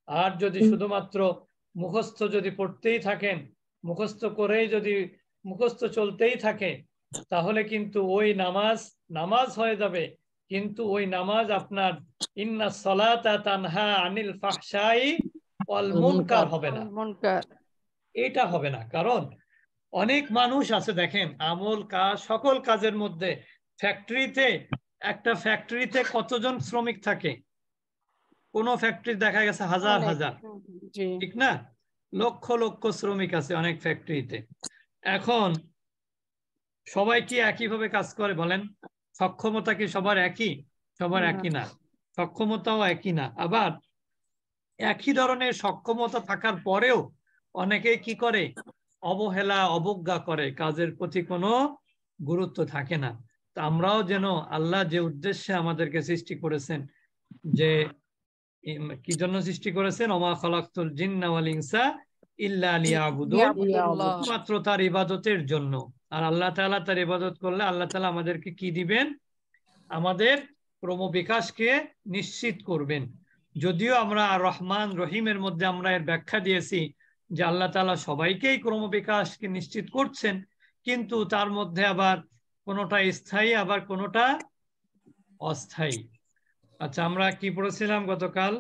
আর যদি শুধুমাত্র মুখস্থ যদি পড়তেই থাকেন, মুখস্থ করেই যদি মুখস্থ চলতেই থাকে, তাহলে কিন্তু ওই নামাজ নামাজ হয়ে যাবে, কিন্তু ওই নামাজ আপনার ইন্না সলাতা তানহা আনিল ফাহশাই ওয়াল মুনকার হবে না, এটা হবে না। কারণ অনেক মানুষ আছে দেখেন, আমল কাজ সকল কাজের মধ্যে, ফ্যাক্টরিতে একটা ফ্যাক্টরিতে কতজন শ্রমিক থাকে? কোন ফ্যাক্টরি দেখা গেছে হাজার হাজার, ঠিক না? লক্ষ লক্ষ শ্রমিক আছে অনেক ফ্যাক্টরিতে। এখন সবাই কি একইভাবে কাজ করে বলেন? সক্ষমতা কি সবার একই? সবার একই না, সক্ষমতাও একই না। আবার একই ধরনের সক্ষমতা থাকার পরেও অনেকেই কি করে? অবহেলা অবজ্ঞা করে, কাজের প্রতি কোনো গুরুত্ব থাকে না। তা আমরাও যেন আল্লাহ যে উদ্দেশ্যে আমাদেরকে সৃষ্টি করেছেন, যে কি জন্য সৃষ্টি করেছেন, ওমা খালাকতুল জিন্না ওয়াল ইনসা ইল্লা লিয়াবুদুন, মাত্র তার ইবাদতের জন্য। আর আল্লাহ তাআলা তার ইবাদত করলে আল্লাহ তাআলা আমাদেরকে কি দিবেন? আমাদের ক্রমবিকাশকে নিশ্চিত করবেন। যদিও আমরা আর রহমান রহিমের মধ্যে আমরা এর ব্যাখ্যা দিয়েছি যে আল্লাহ তাআলা সবাইকেই ক্রমবিকাশকে নিশ্চিত করছেন, কিন্তু তার মধ্যে আবার কোনোটা স্থায়ী আবার কোনোটা অস্থায়ী। আচ্ছা, আমরা কি পড়েছিলাম গতকাল?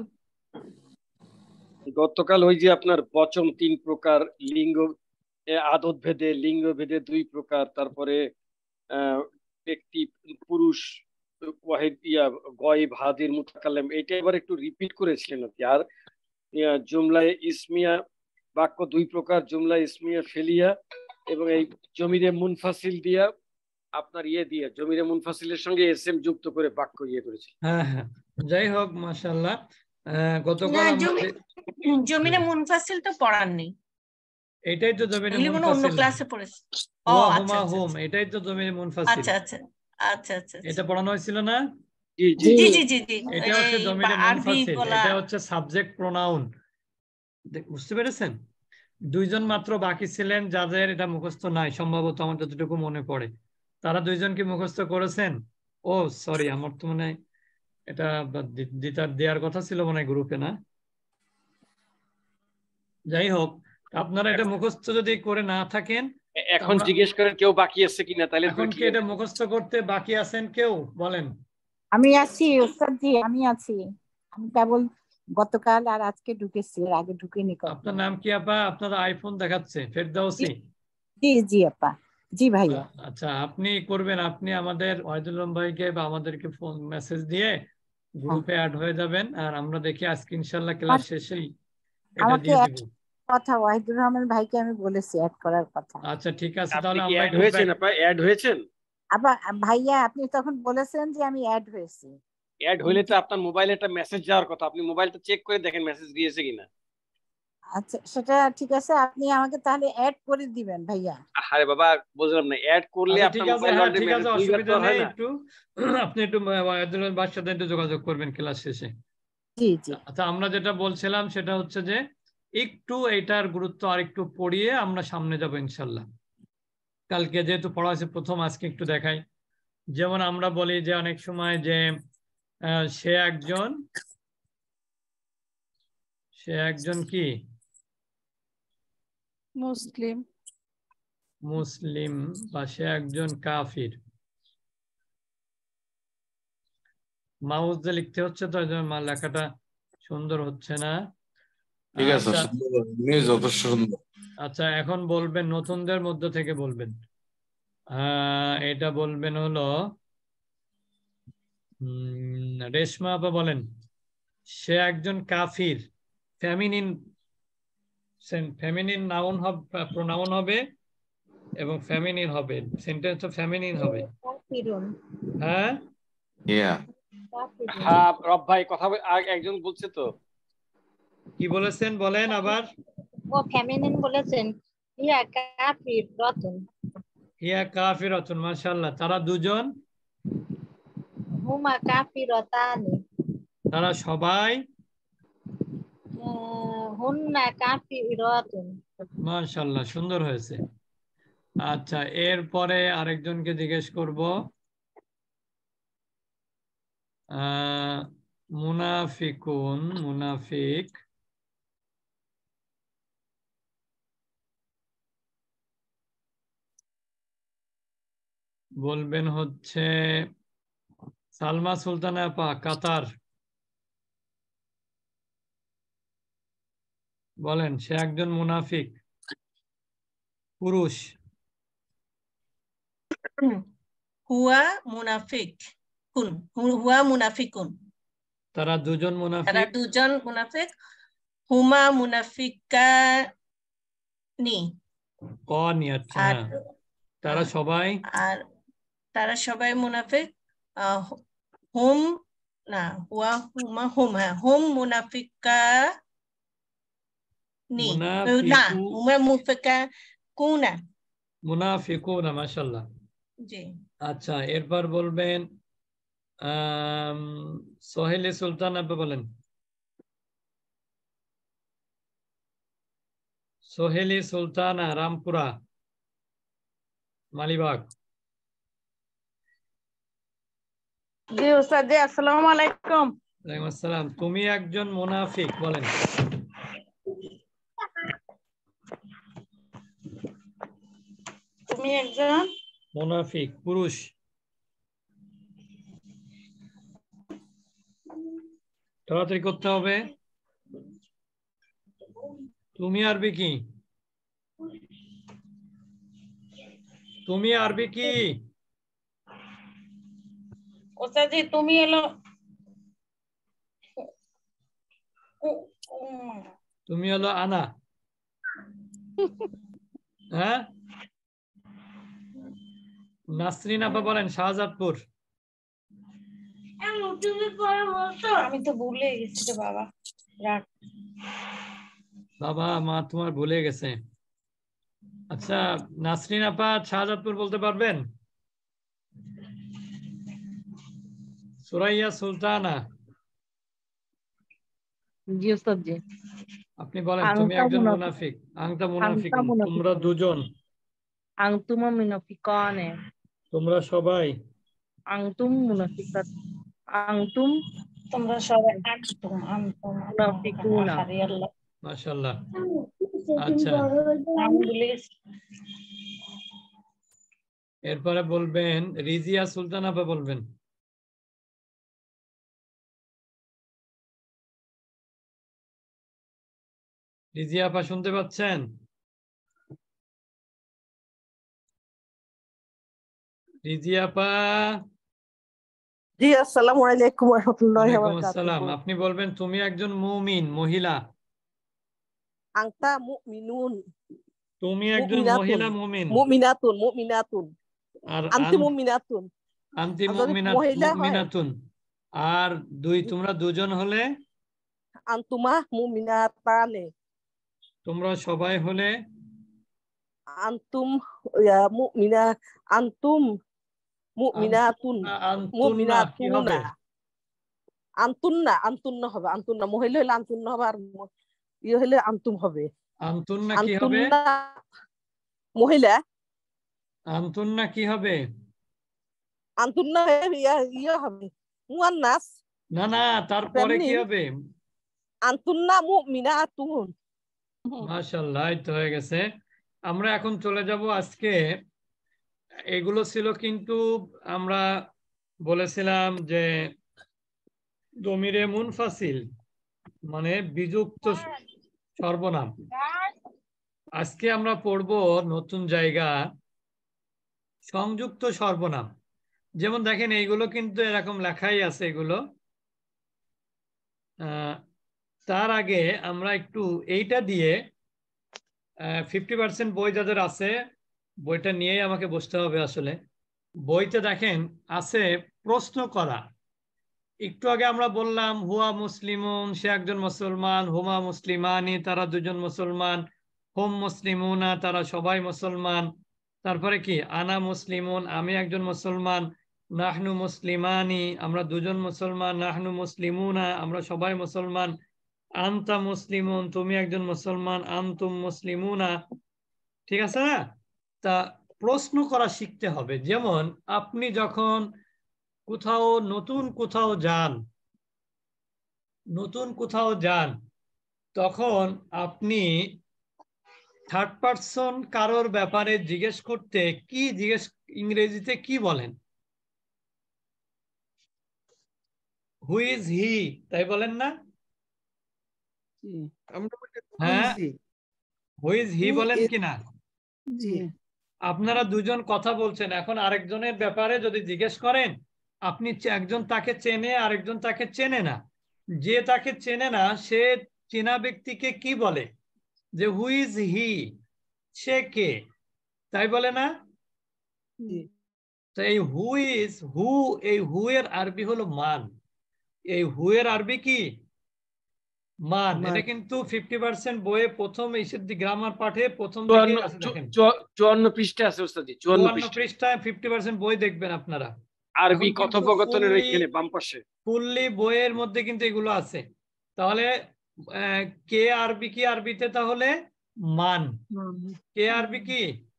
গতকাল ওই যে আপনার বচন তিন প্রকার, লিঙ্গ আদত ভেদে, লিঙ্গ ভেদে দুই প্রকার, তারপরে আহ ব্যক্তি পুরুষ ওয়াহিদ ইয়া গয়েব হাদির মুতাকাল্লিম, এটা এবার একটু রিপিট করেছিলেন আর কি। আর জুমলায় ইসমিয়া বাক্য দুই প্রকার, জুমলা ইসমিয়া ফেলিয়া এবং এই জমিরে মুনফাসিল দিয়া আপনার ইয়ে দিয়ে জমিরে মুনফাসিলের সঙ্গে এস এম যুক্ত করে বাক্য ইয়ে করেছে। হ্যাঁ হ্যাঁ, যাই হোক, মাশাআল্লাহ। গতকাল জমিরে মুনফাসিল তো পড়ার নেই, এটাই তো জমিরে মুনফাসিল, অন্য ক্লাসে পড়েছি। ও আচ্ছা হুম, এটাই তো জমিরে মুনফাসিল। আচ্ছা আচ্ছা আচ্ছা আচ্ছা, এটা পড়ানো হয়েছিল না? জি জি জি জি জি। এটা হচ্ছে জমিরে মুনফাসিল, এটা হচ্ছে সাবজেক্ট প্রোনাউন। বুঝতে পেরেছেন? দুইজন মাত্র বাকি ছিলেন যাদের এটা মুখস্থ নাই, সম্ভবত আমার যতটুকু মনে পড়ে। তারা দুইজন কি মুখস্থ করেছেন? ও সরি, আমার তো মনে হয় এটা দিতার দেওয়ার কথা ছিল মনে হয় গ্রুপে, না? যাই হোক, আপনারা এটা মুখস্থ যদি করে না থাকেন, এখন জিজ্ঞেস করেন কেউ বাকি আছে কিনা, তাহলে এখন কি এটা মুখস্থ করতে বাকি আছেন কেউ? বলেন। আমি আছি ওস্তাদ জি, আমি আছি। আমি কেবল গতকাল আর আজকে ঢুকেছি, এর আগে ঢুকিনি। আপনার নাম কি আপা? আপনার আইফোন দেখাচ্ছে, ফেরদাউসী। জি জি আপা, জি ভাইয়া। আচ্ছা, আপনি করবেন, আপনি আমাদের ওয়াহিদুল আলম ভাইকে বা আমাদেরকে ফোন মেসেজ দিয়ে গ্রুপে অ্যাড হয়ে যাবেন, আর আমরা দেখি আজকে ইনশাআল্লাহ ক্লাস শেষেই এটা দিয়ে দেব। কথা ওয়াহিদুর রহমান ভাইকে আমি বলেছি অ্যাড করার কথা। আচ্ছা ঠিক আছে, তাহলে আমরা অ্যাড হয়েছেন আপা? অ্যাড হয়েছেন? আবার ভাইয়া আপনি তখন বলেছেন যে আমি অ্যাড হয়েছি। অ্যাড হইলে তো আপনার মোবাইলে একটা মেসেজ যাওয়ার কথা, আপনি মোবাইলটা চেক করে দেখেন মেসেজ দিয়েছে কিনা। আচ্ছা সেটা ঠিক আছে, আপনি আমাকে তাহলে অ্যাড করে দিবেন ভাইয়া। আরে বাবা বুঝলাম না, অ্যাড করলে আপনার মোবাইল অলরেডি মেসেজ অসুবিধা নেই, একটু আপনি একটু ওয়াহিদুল ভাইয়ের সাথে একটু যোগাযোগ করবেন ক্লাস শেষে। জি জি। আচ্ছা, আমরা যেটা বলছিলাম সেটা হচ্ছে যে একটু এটার গুরুত্ব আর একটু পড়িয়ে আমরা সামনে যাব ইনশাল্লাহ। কালকে যেহেতু পড়া হয়েছে প্রথম, আজকে একটু দেখাই। যেমন আমরা বলি যে অনেক সময় যে সে একজন সে একজন কি মুসলিম মুসলিম বা সে একজন কাফির। মাউস দিয়ে লিখতে হচ্ছে তো, লেখাটা সুন্দর হচ্ছে না। ঠিক আছে, যথেষ্ট সুন্দর। আচ্ছা, এখন বলবেন, নতুনদের মধ্য থেকে বলবেন। আহ এটা বলবেন হলো রেশমা আপা, বলেন। সে একজন কাফির, ফেমিনিন ফেমিনিন নাউন হবে, প্রোনাউন হবে এবং ফেমিনিন হবে, সেন্টেন্স তো ফেমিনিন হবে। হ্যাঁ হ্যাঁ রব ভাই কথা একজন বলছে তো, কি বলেছেন বলেন আবার। ও ফেমিনিন বলেছেন, ইয়া কাফিরাতুন। ইয়া কাফিরাতুন, মাশাআল্লাহ। তারা দুজন, হুমা কাফিরাতানি, তারা সবাই, হুন্না কাফিরাতুন। মাশাআল্লাহ, সুন্দর হয়েছে। আচ্ছা, এরপরে আরেকজনকে জিজ্ঞেস করব। আহ মুনাফিকুন, মুনাফিক বলবেন হচ্ছে সালমা সুলতানা আপা, কাতার। বলেন সে একজন মুনাফিক পুরুষ। হুয়া মুনাফিক কুন হুয়া মুনাফিকুন, তারা দুজন তারা মুনাফিক। দুজন মুনাফিক। হুমা মুনাফিকানি, কনি, আচ্ছা আর হ্যাঁ। তারা সবাই আর তারা সবাই মুনাফিক। আহ, হুম না হুয়া হুমা হুম হ্যাঁ হুম মুনাফিকা নি না মুনাফিকু হুমা মুনাফিকা কুনা। মুনাফিকুনা, মাশাআল্লাহ। জি আচ্ছা, এরপর বলবেন আম, সোহেলি সুলতান আপনি বলেন। সোহেলি সুলতানা, রামপুরা, মালিবাগ। জি ওস্তাদ জি, আসসালামু আলাইকুম। ওয়ালাইকুম আসসালাম। তুমি একজন মুনাফিক, বলেন। তুমি একজন মুনাফিক পুরুষ। তাড়াতাড়ি করতে হবে। তুমি আরবি কি? তুমি আরবি কি? ওস্তাদ জি, তুমি এলো তুমি হলো আনা। হ্যাঁ, নাসরিন আপা বলেন, শাহজাদপুর। আমি তো ভুলে গেছি রে বাবা, রাখ। বাবা মা তোমার ভুলে গেছে। আচ্ছা, নাসরিন আপা শাহজাদপুর বলতে পারবেন? সুরাইয়া সুলতানা, জি ওস্তাদ জি। আপনি বলেন। তুমি আংতা একজন মুনাফিক। মুনাফিক। আংতা মুনাফিক, আংতা মুনাফিক। তোমরা দুজন। আংতুমা মুনাফিকানে। তোমরা সবাই। আংতুম মুনাফিকাত। আংতুম তোমরা সবাই আনতুম আনতুম মুনাফিকুনা। আল্লাহ। মাশাআল্লাহ। আচ্ছা, আমি ভুলে গেছি। এরপরে বলবেন রিজিয়া সুলতান আপা বলবেন। রিজিয়া আপা শুনতে পাচ্ছেন? রিজিয়া আপা। জি আসসালামু আলাইকুম ওয়া রাহমাতুল্লাহি ওয়া ওয়ালাইকুম আসসালাম। বারাকাতুহু। আপনি বলবেন তুমি একজন মুমিন মহিলা। আনতা মুমিনুন। তুমি একজন মুমিনাতুন মহিলা মুমিন। মুমিনাতুন মুমিনাতুন আর আনতি আন মুমিনাতুন। আনতি আর যদি মুমিনাত মহিলা হয় মুমিনাতুন। আর দুই, তোমরা দুজন হলে আনতুমা মুমিনাতানে। তোমরা সবাই হলে আনতুম ইয়া মুমিনা আনতুম মুমিনাতুন আনতুন্না কি হবে? মুমিনাতুনা। আনতুন্না আনতুন্না হবে, আনতুন্না মহিলা হলে আনতুন্না হবে, আর ম- ইয়ে হলে আনতুম হবে। আনতুন্না কি হবে? আনতুন্না মহিলা, আনতুন্না কি হবে? আনতুন্না ইয়া ইয়া হবে মুয়ান্নাস। না না, তারপরে কি হবে? আনতুন্না মুমিনাতুন। মাশাআল্লাহ, এই তো হয়ে গেছে। আমরা এখন চলে যাব আজকে। এগুলো ছিল কিন্তু আমরা বলেছিলাম যে দমিরে মুনফাসিল মানে বিযুক্ত সর্বনাম। আজকে আমরা পড়ব নতুন জায়গা সংযুক্ত সর্বনাম। যেমন দেখেন এইগুলো কিন্তু এরকম লেখাই আছে এগুলো। আহ, তার আগে আমরা একটু এইটা দিয়ে ফিফটি পার্সেন্ট বই যাদের আছে বইটা নিয়েই আমাকে বসতে হবে। আসলে বইতে দেখেন আছে প্রশ্ন করা। একটু আগে আমরা বললাম হুয়া মুসলিমুন, সে একজন মুসলমান। হুমা মুসলিমানি, তারা দুজন মুসলমান। হুম মুসলিমুনা, তারা সবাই মুসলমান। তারপরে কি আনা মুসলিমুন, আমি একজন মুসলমান। নাহনু মুসলিমানি, আমরা দুজন মুসলমান। নাহনু মুসলিমুনা, আমরা সবাই মুসলমান। আনতা মুসলিমুন, তুমি একজন মুসলমান। আনতুম মুসলিমুনা। ঠিক আছে না? তা প্রশ্ন করা শিখতে হবে। যেমন আপনি যখন কোথাও নতুন কোথাও যান নতুন কোথাও যান তখন আপনি থার্ড পারসন কারোর ব্যাপারে জিজ্ঞেস করতে কি জিজ্ঞেস ইংরেজিতে কি বলেন? হু ইজ হি, তাই বলেন না? হ্যাঁ, হু ইজ হি বলেন কিনা? আপনারা দুজন কথা বলছেন, এখন আরেকজনের ব্যাপারে যদি জিজ্ঞেস করেন, আপনি একজন তাকে চেনে, আরেকজন তাকে চেনে না। যে তাকে চেনে না সে চেনা ব্যক্তিকে কি বলে? যে হু ইজ হি, সে কে, তাই বলে না? তো এই হু ইজ, হু, এই হু এর আরবি হলো মান। এই হু এর আরবি কি? মান। এটা কিন্তু ফিফটি পার্সেন্ট বইয়ে প্রথম গ্রামার পাঠে প্রথম দিকে আছে, দেখেন চুয়ান্ন পৃষ্ঠা আছে ওস্তাদি, চুয়ান্ন পৃষ্ঠায় ফিফটি পার্সেন্ট বই দেখবেন আপনারা। আরবি কথোপকথনের এখানে বাম পাশে ফুললি বইয়ের মধ্যে কিন্তু এগুলো আছে। তাহলে কে আরবি কি আরবিতে? তাহলে মান। কে আরবি কি?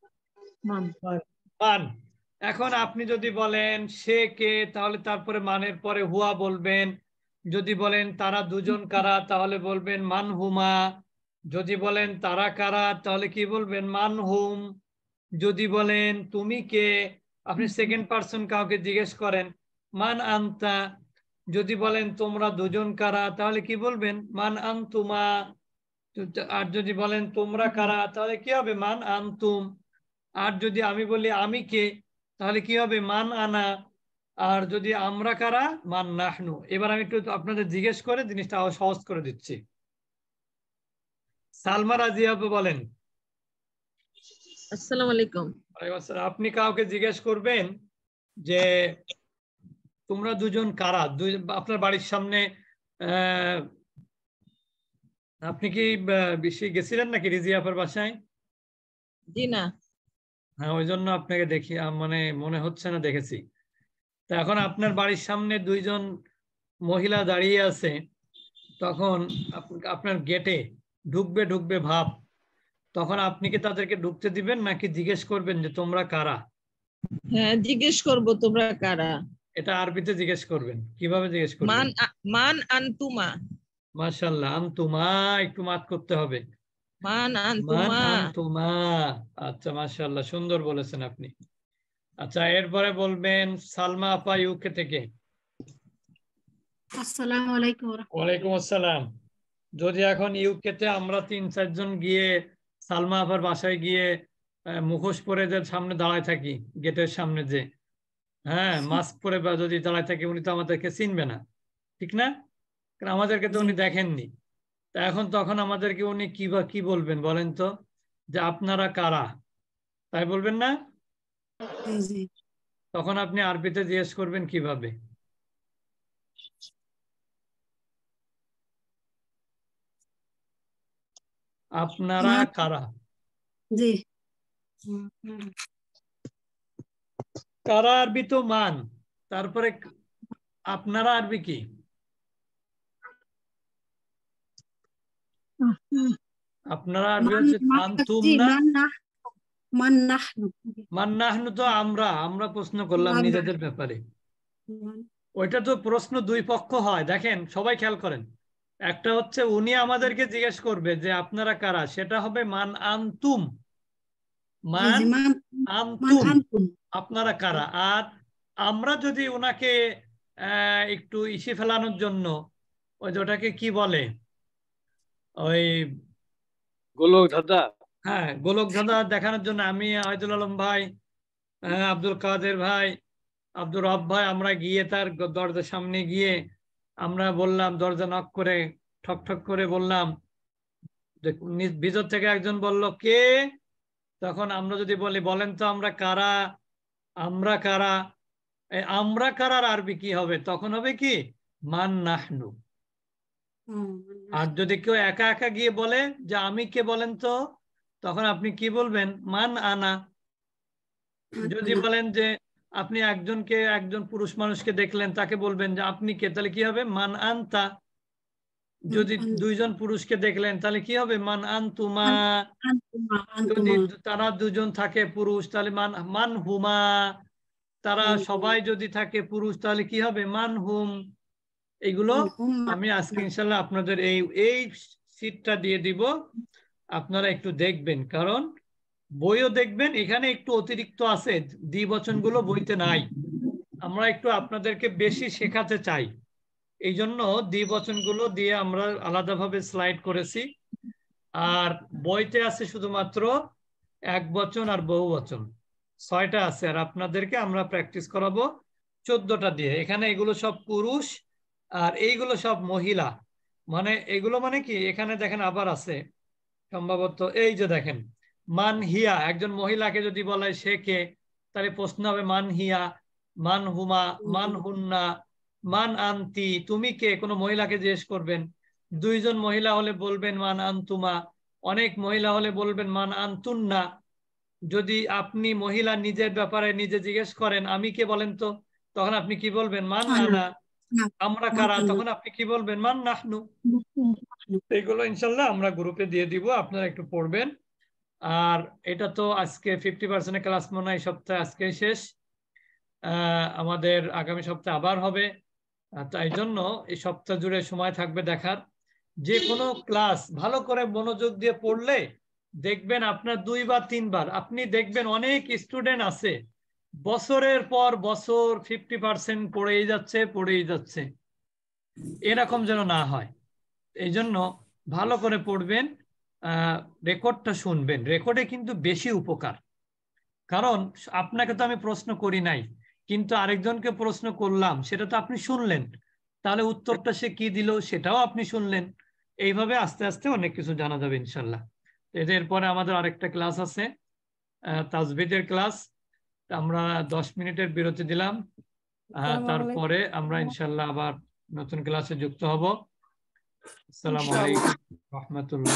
মান। এখন আপনি যদি বলেন সে কে, তাহলে তারপরে মানের পরে হুয়া বলবেন। যদি বলেন তারা দুজন কারা, তাহলে বলবেন মান হুমা। যদি বলেন তারা কারা, তাহলে কি বলবেন? মান হুম। যদি বলেন তুমি কে, আপনি সেকেন্ড পারসন কাউকে জিজ্ঞেস করেন, মান আনতা। যদি বলেন তোমরা দুজন কারা, তাহলে কি বলবেন? মান আনতুমা। আর যদি বলেন তোমরা কারা, তাহলে কি হবে? মান আনতুম। আর যদি আমি বলি আমি কে, তাহলে কি হবে? মান আনা। আর যদি আমরা কারা, মান নাহনু। এবার আমি একটু আপনাদের জিজ্ঞেস করে জিনিসটা আরো সহজ করে দিচ্ছি। সালমা রাজিয়া বলেন। আসসালামু আলাইকুম। আপনি কাউকে জিজ্ঞেস করবেন যে তোমরা দুজন কারা, দুই আপনার বাড়ির সামনে আহ আপনি কি বেশি গেছিলেন নাকি রিজিয়াফার বাসায়? জি না। হ্যাঁ, ওই জন্য আপনাকে দেখি, মানে মনে হচ্ছে না দেখেছি। তা এখন আপনার বাড়ির সামনে দুইজন মহিলা দাঁড়িয়ে আছে, তখন আপনার গেটে ঢুকবে ঢুকবে ভাব, তখন আপনি কি তাদেরকে ঢুকতে দিবেন নাকি জিজ্ঞেস করবেন যে তোমরা কারা? হ্যাঁ, জিজ্ঞেস করব তোমরা কারা। এটা আরবিতে জিজ্ঞেস করবেন। কিভাবে জিজ্ঞেস করবেন? মান মান আনতুমা। মাশাআল্লাহ, আনতুমা একটু মাত করতে হবে। মান আনতুমা। মান আনতুমা। আচ্ছা, মাশাআল্লাহ, সুন্দর বলেছেন আপনি। আচ্ছা, এরপরে বলবেন সালমা আপা ইউকে থেকে। আসসালামু আলাইকুম। ওয়ালাইকুম আসসালাম। যদি এখন ইউকেতে আমরা তিন চারজন গিয়ে সালমা আপার বাসায় গিয়ে মুখোশ পরে যে সামনে দাঁড়ায় থাকি, গেটের সামনে যে, হ্যাঁ, মাস্ক পরে যদি দাঁড়ায় থাকি, উনি তো আমাদেরকে চিনবে না, ঠিক না? কারণ আমাদেরকে তো উনি দেখেননি। তা এখন তখন আমাদেরকে উনি কি বা কি বলবেন বলেন তো? যে আপনারা কারা, তাই বলবেন না? তখন আপনি আরবিতে জিজ্ঞেস করবেন কিভাবে? আপনারা কারা? জি, কারা আরবি তো মান, তারপরে আপনারা আরবি কি? আপনারা আরবি হচ্ছে আনতুম না? মান নাহনু। মান নাহনু তো আমরা, আমরা প্রশ্ন করলাম নিজেদের ব্যাপারে। ওইটা তো প্রশ্ন দুই পক্ষ হয়। দেখেন, সবাই খেয়াল করেন, একটা হচ্ছে উনি আমাদেরকে জিজ্ঞেস করবে যে আপনারা কারা, সেটা হবে মান আনতুম। মান আনতুম, আপনারা কারা। আর আমরা যদি ওনাকে আহ একটু ইসে ফেলানোর জন্য, ওই যে ওটাকে কি বলে, ওই গোলক ধাঁধা, হ্যাঁ, গোলক ধাঁধা দেখানোর জন্য আমি আয়দুল আলম ভাই, আব্দুল কাদের ভাই, আব্দুর রব ভাই, আমরা গিয়ে তার দরজার সামনে গিয়ে আমরা বললাম, দরজা নক করে ঠক ঠক করে বললাম, ভিতর থেকে একজন বলল কে? তখন আমরা যদি বলি বলেন তো আমরা কারা, আমরা কারা, আমরা কারার আরবি কি হবে? তখন হবে কি? মান নাহনু। আর যদি কেউ একা একা গিয়ে বলে যে আমি কে বলেন তো, তখন আপনি কি বলবেন? মান আনা। যদি বলেন যে আপনি একজনকে, একজন পুরুষ মানুষকে দেখলেন, তাকে বলবেন যে আপনি কে, তাহলে কি হবে? মান আনতা। যদি দুইজন পুরুষকে দেখলেন, তাহলে কি হবে? মান আনতুমা। যদি তারা দুজন থাকে পুরুষ, তাহলে মান মান হুমা। তারা সবাই যদি থাকে পুরুষ, তাহলে কি হবে? মান হুম। এইগুলো আমি আজকে ইনশাল্লাহ আপনাদের এই এই শীটটা দিয়ে দিব, আপনারা একটু দেখবেন। কারণ বইও দেখবেন এখানে একটু অতিরিক্ত আছে, দ্বিবচনগুলো বইতে নাই। আমরা একটু আপনাদেরকে বেশি শেখাতে চাই, এই জন্য দ্বিবচনগুলো দিয়ে আমরা আলাদাভাবে স্লাইড করেছি। আর বইতে আছে শুধুমাত্র এক বচন আর বহু বচন, ছয়টা আছে। আর আপনাদেরকে আমরা প্র্যাকটিস করাবো চোদ্দটা দিয়ে। এখানে এগুলো সব পুরুষ আর এইগুলো সব মহিলা। মানে এগুলো মানে কি, এখানে দেখেন আবার আছে সম্ভবত, এই যে দেখেন মান হিয়া, একজন মহিলাকে যদি বলা হয় সে কে, তাহলে প্রশ্ন হবে মান হিয়া, মান হুমা, মান হুন্না, মান আন্তি, তুমি কে, কোনো মহিলাকে জিজ্ঞেস করবেন। দুইজন মহিলা হলে বলবেন মান আন্তুমা, অনেক মহিলা হলে বলবেন মান আন্তুন্না। যদি আপনি মহিলা নিজের ব্যাপারে নিজে জিজ্ঞেস করেন আমি কে বলেন তো, তখন আপনি কি বলবেন মান আনা। আমরা কারা, তখন আপনি কি বলবেন মান নাহনু। এগুলো ইনশাল্লাহ আমরা গ্রুপে দিয়ে দিব, আপনারা একটু পড়বেন। আর এটা তো আজকে ফিফটি পার্সেন্টের ক্লাস মনে হয় এই সপ্তাহে আজকে শেষ, আহ আমাদের আগামী সপ্তাহে আবার হবে। তাই জন্য এই সপ্তাহ জুড়ে সময় থাকবে দেখার। যে কোনো ক্লাস ভালো করে মনোযোগ দিয়ে পড়লে দেখবেন আপনার দুই বা তিনবার, আপনি দেখবেন অনেক স্টুডেন্ট আছে বছরের পর বছর ফিফটি পার্সেন্ট পড়েই যাচ্ছে পড়েই যাচ্ছে, এরকম যেন না হয়। এই জন্য ভালো করে পড়বেন, আহ রেকর্ডটা শুনবেন, রেকর্ডে কিন্তু বেশি উপকার। কারণ আপনাকে তো আমি প্রশ্ন করি নাই, কিন্তু আরেকজনকে প্রশ্ন করলাম, সেটা তো আপনি শুনলেন, তাহলে উত্তরটা সে কি দিল সেটাও আপনি শুনলেন। এইভাবে আস্তে আস্তে অনেক কিছু জানা যাবে ইনশাল্লাহ। এরপরে আমাদের আরেকটা ক্লাস আছে, তাজবিদের ক্লাস। আমরা দশ মিনিটের বিরতি দিলাম, তারপরে আমরা ইনশাল্লাহ আবার নতুন ক্লাসে যুক্ত হব। আসসালামু আলাইকুম রহমতুল্লাহ।